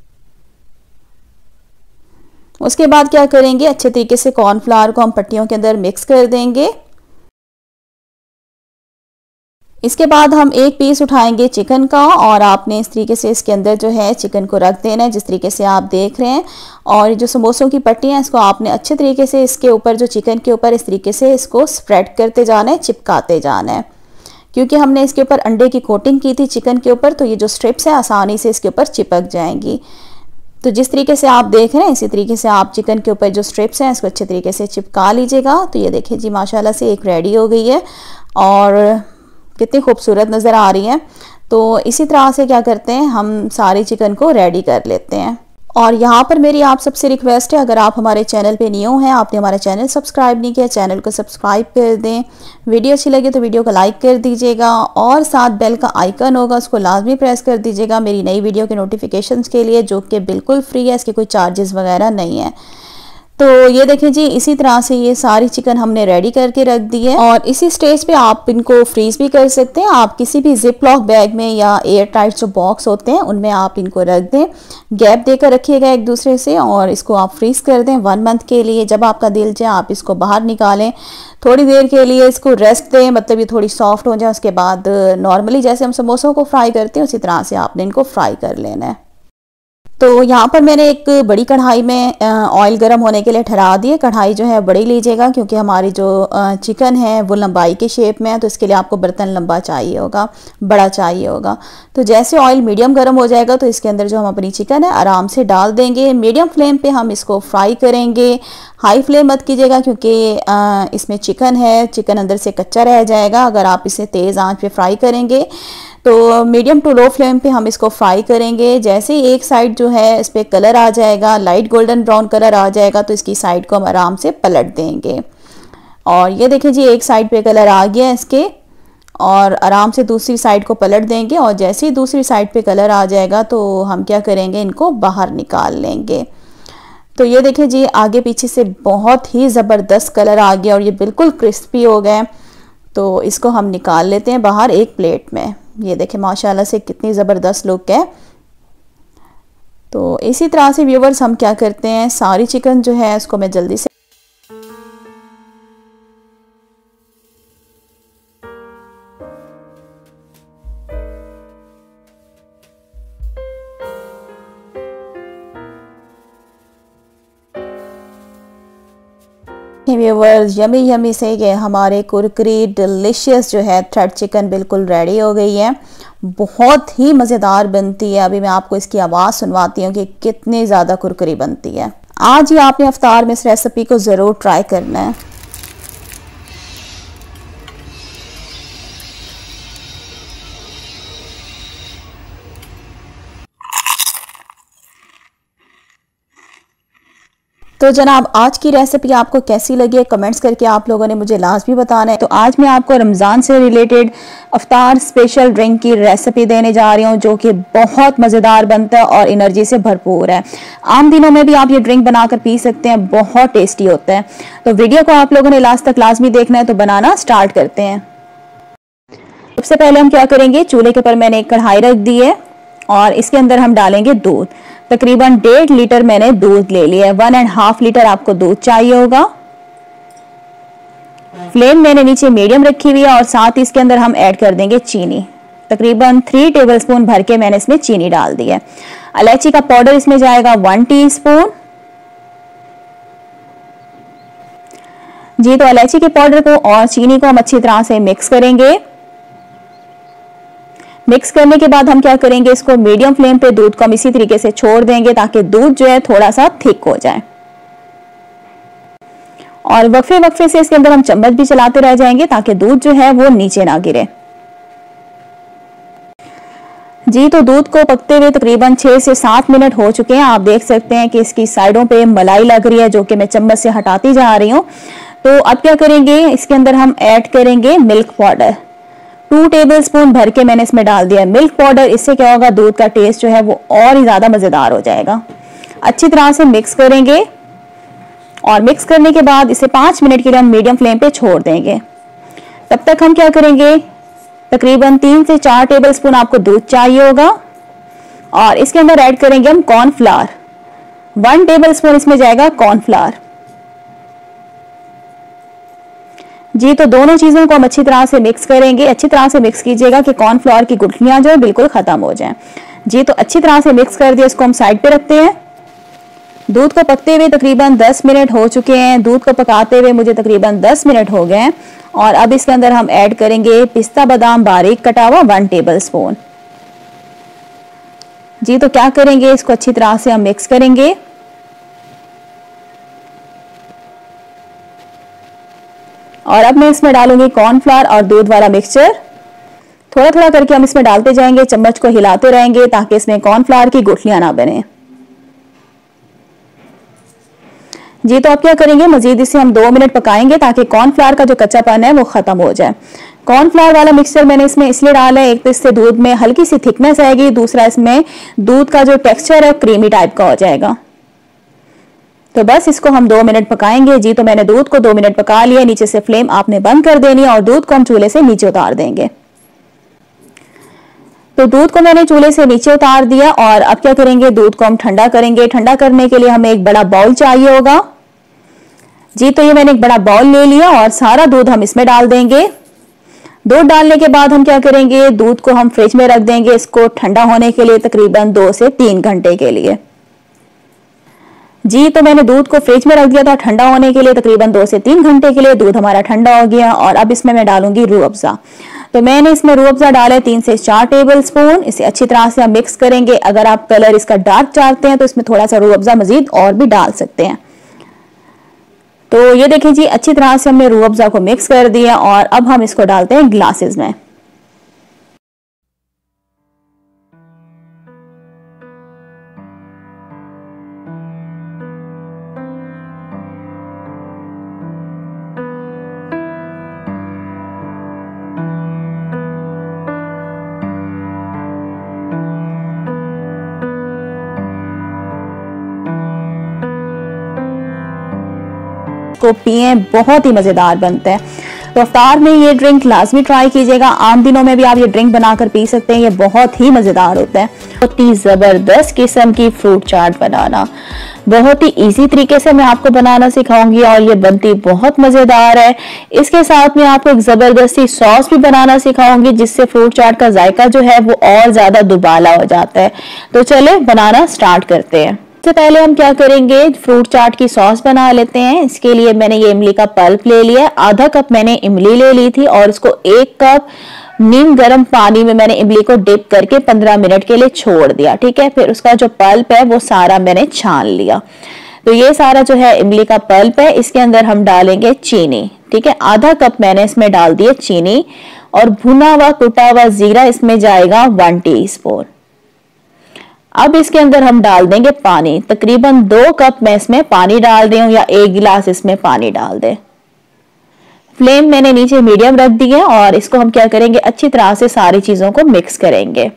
उसके बाद क्या करेंगे, अच्छे तरीके से कॉर्नफ्लावर को हम पट्टियों के अंदर मिक्स कर देंगे। इसके बाद हम एक पीस उठाएंगे चिकन का और आपने इस तरीके से इसके अंदर जो है चिकन को रख देना है जिस तरीके से आप देख रहे हैं। और जो समोसों की पट्टी है इसको आपने अच्छे तरीके से इसके ऊपर जो चिकन के ऊपर इस तरीके से इसको स्प्रेड करते जाना है, चिपकाते जाना है। क्योंकि हमने इसके ऊपर अंडे की कोटिंग की थी चिकन के ऊपर, तो ये जो स्ट्रिप्स है आसानी से इसके ऊपर चिपक जाएंगी। तो जिस तरीके से आप देख रहे हैं इसी तरीके से आप चिकन के ऊपर जो स्ट्रिप्स हैं इसको अच्छे तरीके से चिपका लीजिएगा। तो ये देखिए जी माशाल्लाह से एक रेडी हो गई है और कितनी खूबसूरत नज़र आ रही है। तो इसी तरह से क्या करते हैं, हम सारी चिकन को रेडी कर लेते हैं। और यहाँ पर मेरी आप सबसे रिक्वेस्ट है, अगर आप हमारे चैनल पे न्यू हैं, आपने हमारा चैनल सब्सक्राइब नहीं किया, चैनल को सब्सक्राइब कर दें। वीडियो अच्छी लगे तो वीडियो को लाइक कर दीजिएगा और साथ बेल का आइकन होगा उसको लाजमी प्रेस कर दीजिएगा मेरी नई वीडियो के नोटिफिकेशंस के लिए, जो कि बिल्कुल फ्री है, इसके कोई चार्जेस वगैरह नहीं है। तो ये देखें जी इसी तरह से ये सारी चिकन हमने रेडी करके रख दी है। और इसी स्टेज पे आप इनको फ्रीज भी कर सकते हैं। आप किसी भी जिप लॉक बैग में या एयर टाइट जो बॉक्स होते हैं उनमें आप इनको रख दें, गैप देकर रखिएगा एक दूसरे से और इसको आप फ्रीज कर दें वन मंथ के लिए। जब आपका दिल चाहे आप इसको बाहर निकालें, थोड़ी देर के लिए इसको रेस्ट दें, मतलब ये थोड़ी सॉफ्ट हो जाए। उसके बाद नॉर्मली जैसे हम समोसों को फ्राई करते हैं उसी तरह से आपने इनको फ्राई कर लेना है। तो यहाँ पर मैंने एक बड़ी कढ़ाई में ऑयल गर्म होने के लिए ठहरा दिए। कढ़ाई जो है बड़ी लीजिएगा क्योंकि हमारी जो चिकन है वो लंबाई के शेप में है, तो इसके लिए आपको बर्तन लंबा चाहिए होगा, बड़ा चाहिए होगा। तो जैसे ऑयल मीडियम गर्म हो जाएगा तो इसके अंदर जो हम अपनी चिकन है आराम से डाल देंगे। मीडियम फ्लेम पे हम इसको फ्राई करेंगे, हाई फ्लेम मत कीजिएगा क्योंकि इसमें चिकन है, चिकन अंदर से कच्चा रह जाएगा अगर आप इसे तेज़ आंच पे फ्राई करेंगे। तो मीडियम टू लो फ्लेम पे हम इसको फ्राई करेंगे। जैसे ही एक साइड जो है इस पर कलर आ जाएगा, लाइट गोल्डन ब्राउन कलर आ जाएगा, तो इसकी साइड को हम आराम से पलट देंगे। और ये देखिए जी एक साइड पे कलर आ गया इसके और आराम से दूसरी साइड को पलट देंगे। और जैसे ही दूसरी साइड पे कलर आ जाएगा तो हम क्या करेंगे, इनको बाहर निकाल लेंगे। तो ये देखिए जी आगे पीछे से बहुत ही ज़बरदस्त कलर आ गया और ये बिल्कुल क्रिस्पी हो गए। तो इसको हम निकाल लेते हैं बाहर एक प्लेट में। ये देखें माशाल्लाह से कितनी ज़बरदस्त लुक है। तो इसी तरह से व्यूवर्स हम क्या करते हैं, सारी चिकन जो है इसको मैं जल्दी से व्यूवर्स यमी यमी से ये हमारे कुरकुरी डिलीशियस जो है थ्रेड चिकन बिल्कुल रेडी हो गई है। बहुत ही मज़ेदार बनती है। अभी मैं आपको इसकी आवाज़ सुनवाती हूँ कि कितनी ज़्यादा कुरकुरी बनती है। आज ही आपने इफ्तार में इस रेसिपी को ज़रूर ट्राई करना है। तो जनाब आज की रेसिपी आपको कैसी लगी है कमेंट्स करके आप लोगों ने मुझे लाजमी बताना है। तो आज मैं आपको रमज़ान से रिलेटेड अफ्तार स्पेशल ड्रिंक की रेसिपी देने जा रही हूँ जो कि बहुत मज़ेदार बनता है और एनर्जी से भरपूर है। आम दिनों में भी आप ये ड्रिंक बनाकर पी सकते हैं, बहुत टेस्टी होता है। तो वीडियो को आप लोगों ने लास्ट तक लाजमी देखना है। तो बनाना स्टार्ट करते हैं। सबसे पहले हम क्या करेंगे, चूल्हे के ऊपर मैंने एक कढ़ाई रख दी है और इसके अंदर हम डालेंगे दूध। तकरीबन डेढ़ लीटर मैंने दूध ले लिया है। वन एंड हाफ लीटर आपको दूध चाहिए होगा। फ्लेम मैंने नीचे मीडियम रखी हुई है और साथ ही इसके अंदर हम ऐड कर देंगे चीनी। तकरीबन थ्री टेबलस्पून भर के मैंने इसमें चीनी डाल दी है। इलायची का पाउडर इसमें जाएगा वन टीस्पून। जी तो इलायची के पाउडर को और चीनी को हम अच्छी तरह से मिक्स करेंगे। मिक्स करने के बाद हम क्या करेंगे, इसको मीडियम फ्लेम पे दूध को हम इसी तरीके से छोड़ देंगे ताकि दूध जो है थोड़ा सा थिक हो जाए। और वक्फे वक्फे से इसके अंदर हम चम्मच भी चलाते रह जाएंगे ताकि दूध जो है वो नीचे ना गिरे। जी तो दूध को पकते हुए तकरीबन छह से सात मिनट हो चुके हैं। आप देख सकते हैं कि इसकी साइडों पे मलाई लग रही है जो कि मैं चम्मच से हटाती जा रही हूँ। तो अब क्या करेंगे, इसके अंदर हम ऐड करेंगे मिल्क पाउडर। टू टेबलस्पून भर के मैंने इसमें डाल दिया मिल्क पाउडर। इससे क्या होगा, दूध का टेस्ट जो है वो और ही ज़्यादा मज़ेदार हो जाएगा। अच्छी तरह से मिक्स करेंगे और मिक्स करने के बाद इसे पाँच मिनट के लिए हम मीडियम फ्लेम पे छोड़ देंगे। तब तक हम क्या करेंगे, तकरीबन तीन से चार टेबलस्पून आपको दूध चाहिए होगा और इसके अंदर ऐड करेंगे हम कॉर्नफ्लावर। वन टेबलस्पून इसमें जाएगा कॉर्नफ्लावर। जी तो दोनों चीजों को हम अच्छी तरह से मिक्स करेंगे। अच्छी तरह से मिक्स कीजिएगा कि कॉर्नफ्लावर की गुठलियां जो है बिल्कुल खत्म हो जाएं। जी तो अच्छी तरह से मिक्स कर दिया, इसको हम साइड पे रखते हैं। दूध को पकते हुए तकरीबन दस मिनट हो चुके हैं। दूध को पकाते हुए मुझे तकरीबन दस मिनट हो गए हैं और अब इसके अंदर हम ऐड करेंगे पिस्ता बादाम बारीक कटा हुआ वन टेबलस्पून। जी तो क्या करेंगे, इसको अच्छी तरह से हम मिक्स करेंगे और अब मैं इसमें डालूंगी कॉर्नफ्लावर और दूध वाला मिक्सचर। थोड़ा थोड़ा करके हम इसमें डालते जाएंगे, चम्मच को हिलाते रहेंगे ताकि इसमें कॉर्नफ्लावर की गुठलियां ना बने। जी तो अब क्या करेंगे, मजीद इसे हम दो मिनट पकाएंगे ताकि कॉर्नफ्लावर का जो कच्चापन है वो खत्म हो जाए। कॉर्नफ्लावर वाला मिक्सचर मैंने इसमें इसलिए डाला है, एक तो इससे दूध में हल्की सी थिकनेस आएगी, दूसरा इसमें दूध का जो टेक्सचर है क्रीमी टाइप का हो जाएगा। तो बस इसको हम दो मिनट पकाएंगे। जी तो मैंने दूध को दो मिनट पका लिया। नीचे से फ्लेम आपने बंद कर देनी है और दूध को हम चूल्हे से नीचे उतार देंगे। तो दूध को मैंने चूल्हे से नीचे उतार दिया और अब क्या करेंगे, दूध को हम ठंडा करेंगे। ठंडा करने के लिए हमें एक बड़ा बाउल चाहिए होगा। जी तो ये मैंने एक बड़ा बाउल ले लिया और सारा दूध हम इसमें डाल देंगे। दूध डालने के बाद हम क्या करेंगे, दूध को हम फ्रिज में रख देंगे इसको ठंडा होने के लिए तकरीबन दो से तीन घंटे के लिए। जी तो मैंने दूध को फ्रिज में रख दिया था ठंडा होने के लिए तकरीबन दो से तीन घंटे के लिए। दूध हमारा ठंडा हो गया और अब इसमें मैं डालूंगी रूह अफ़ज़ा। तो मैंने इसमें रूह अफ़ज़ा डाला है तीन से चार टेबल स्पून। इसे अच्छी तरह से हम मिक्स करेंगे। अगर आप कलर इसका डार्क चाहते हैं तो इसमें थोड़ा सा रूह अफ़ज़ा मजीद और भी डाल सकते हैं। तो ये देखिए जी, अच्छी तरह से हमने रूह अफ़ज़ा को मिक्स कर दिया और अब हम इसको डालते हैं ग्लासेस में। को पिए, बहुत ही मजेदार बनता है। तो अफ्तार में ये ड्रिंक लाजमी ट्राई कीजिएगा। आम दिनों में भी आप ये ड्रिंक बनाकर पी सकते हैं, ये बहुत ही मजेदार होता है। बहुत ही जबरदस्त किस्म की फ्रूट चाट बनाना बहुत ही इजी तरीके से मैं आपको बनाना सिखाऊंगी और ये बनती बहुत मजेदार है। इसके साथ में आपको एक जबरदस्ती सॉस भी बनाना सिखाऊंगी जिससे फ्रूट चाट का जायका जो है वो और ज्यादा दुबाला हो जाता है। तो चले बनाना स्टार्ट करते हैं। सबसे पहले हम क्या करेंगे, फ्रूट चाट की सॉस बना लेते हैं। इसके लिए मैंने ये इमली का पल्प ले लिया, आधा कप मैंने इमली ले ली थी और इसको एक कप नीम गर्म पानी में मैंने इमली को डिप करके पंद्रह मिनट के लिए छोड़ दिया। ठीक है, फिर उसका जो पल्प है वो सारा मैंने छान लिया। तो ये सारा जो है इमली का पल्प है, इसके अंदर हम डालेंगे चीनी। ठीक है, आधा कप मैंने इसमें डाल दिया चीनी और भुना हुआ कुटा हुआ जीरा इसमें जाएगा वन टी स्पून। अब इसके अंदर हम डाल देंगे पानी, तकरीबन दो कप मैं इसमें पानी डाल रही हूँ या एक गिलास इसमें पानी डाल दे। फ्लेम मैंने नीचे मीडियम रख दी है और इसको हम क्या करेंगे, अच्छी तरह से सारी चीजों को मिक्स करेंगे।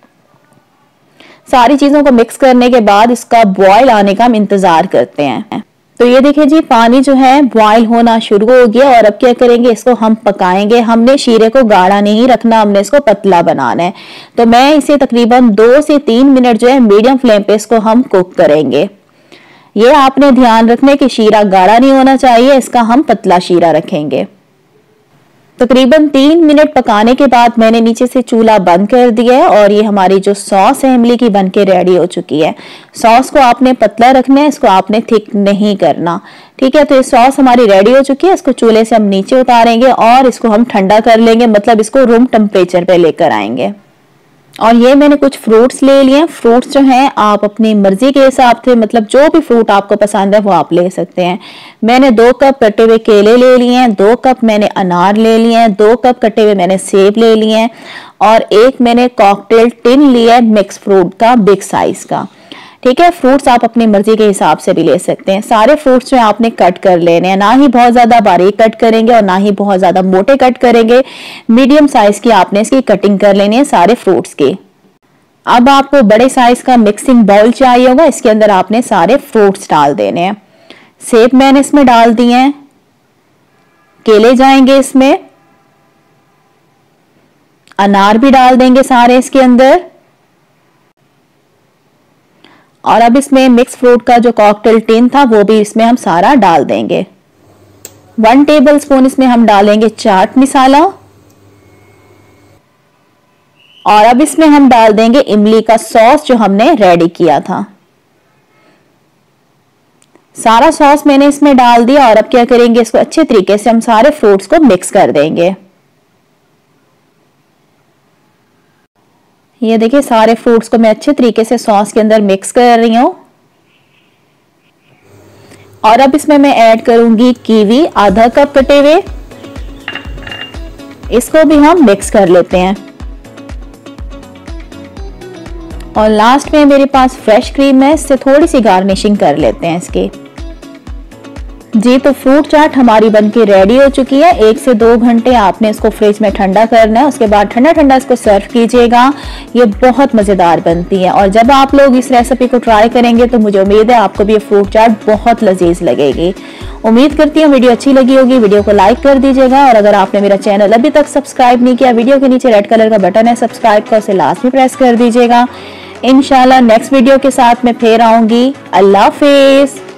सारी चीजों को मिक्स करने के बाद इसका बॉयल आने का हम इंतजार करते हैं। तो ये देखिए जी, पानी जो है बॉयल होना शुरू हो गया और अब क्या करेंगे, इसको हम पकाएंगे। हमने शीरे को गाढ़ा नहीं रखना, हमने इसको पतला बनाना है। तो मैं इसे तकरीबन दो से तीन मिनट जो है मीडियम फ्लेम पे इसको हम कुक करेंगे। ये आपने ध्यान रखना है कि शीरा गाढ़ा नहीं होना चाहिए, इसका हम पतला शीरा रखेंगे। तकरीबन तीन मिनट पकाने के बाद मैंने नीचे से चूल्हा बंद कर दिया है और ये हमारी जो सॉस है इमली की बनके रेडी हो चुकी है। सॉस को आपने पतला रखना है, इसको आपने थिक नहीं करना। ठीक है, तो ये सॉस हमारी रेडी हो चुकी है। इसको चूल्हे से हम नीचे उतारेंगे और इसको हम ठंडा कर लेंगे, मतलब इसको रूम टेम्परेचर पे लेकर आएंगे। और ये मैंने कुछ फ्रूट्स ले लिए। फ्रूट्स जो हैं आप अपनी मर्जी के हिसाब से, मतलब जो भी फ्रूट आपको पसंद है वो आप ले सकते हैं। मैंने दो कप कटे हुए केले ले लिए हैं, दो कप मैंने अनार ले लिए हैं, दो कप कटे हुए मैंने सेब ले लिए हैं और एक मैंने कॉकटेल टिन लिया है मिक्स फ्रूट का बिग साइज का। ठीक है, फ्रूट्स आप अपनी मर्जी के हिसाब से भी ले सकते हैं। सारे फ्रूट्स जो है आपने कट कर लेने हैं, ना ही बहुत ज्यादा बारीक कट करेंगे और ना ही बहुत ज्यादा मोटे कट करेंगे। मीडियम साइज की आपने इसकी कटिंग कर लेनी है सारे फ्रूट्स की। अब आपको बड़े साइज का मिक्सिंग बाउल चाहिए होगा, इसके अंदर आपने सारे फ्रूट्स डाल देने हैं। सेब मैंने इसमें डाल दिए हैं, केले जाएंगे इसमें, अनार भी डाल देंगे सारे इसके अंदर। और अब इसमें मिक्स फ्रूट का जो कॉकटेल टिन था वो भी इसमें हम सारा डाल देंगे। वन टेबल स्पून इसमें हम डालेंगे चाट मसाला, और अब इसमें हम डाल देंगे इमली का सॉस जो हमने रेडी किया था। सारा सॉस मैंने इसमें डाल दिया और अब क्या करेंगे, इसको अच्छे तरीके से हम सारे फ्रूट्स को मिक्स कर देंगे। ये देखिए सारे फ्रूट्स को मैं अच्छे तरीके से सॉस के अंदर मिक्स कर रही हूं। और अब इसमें मैं ऐड करूंगी कीवी आधा कप कटे हुए, इसको भी हम मिक्स कर लेते हैं। और लास्ट में मेरे पास फ्रेश क्रीम है, इससे थोड़ी सी गार्निशिंग कर लेते हैं इसकी। जी तो फ्रूट चाट हमारी बनके रेडी हो चुकी है। एक से दो घंटे आपने इसको फ्रिज में ठंडा करना है, उसके बाद ठंडा ठंडा इसको सर्व कीजिएगा। ये बहुत मजेदार बनती है और जब आप लोग इस रेसिपी को ट्राई करेंगे तो मुझे उम्मीद है आपको भी ये फ्रूट चाट बहुत लजीज लगेगी। उम्मीद करती हूँ वीडियो अच्छी लगी होगी। वीडियो को लाइक कर दीजिएगा और अगर आपने मेरा चैनल अभी तक सब्सक्राइब नहीं किया, वीडियो के नीचे रेड कलर का बटन है सब्सक्राइब का, उसे लास्ट में प्रेस कर दीजिएगा। इंशाल्लाह नेक्स्ट वीडियो के साथ मैं फिर आऊंगी। अल्लाह हाफिज।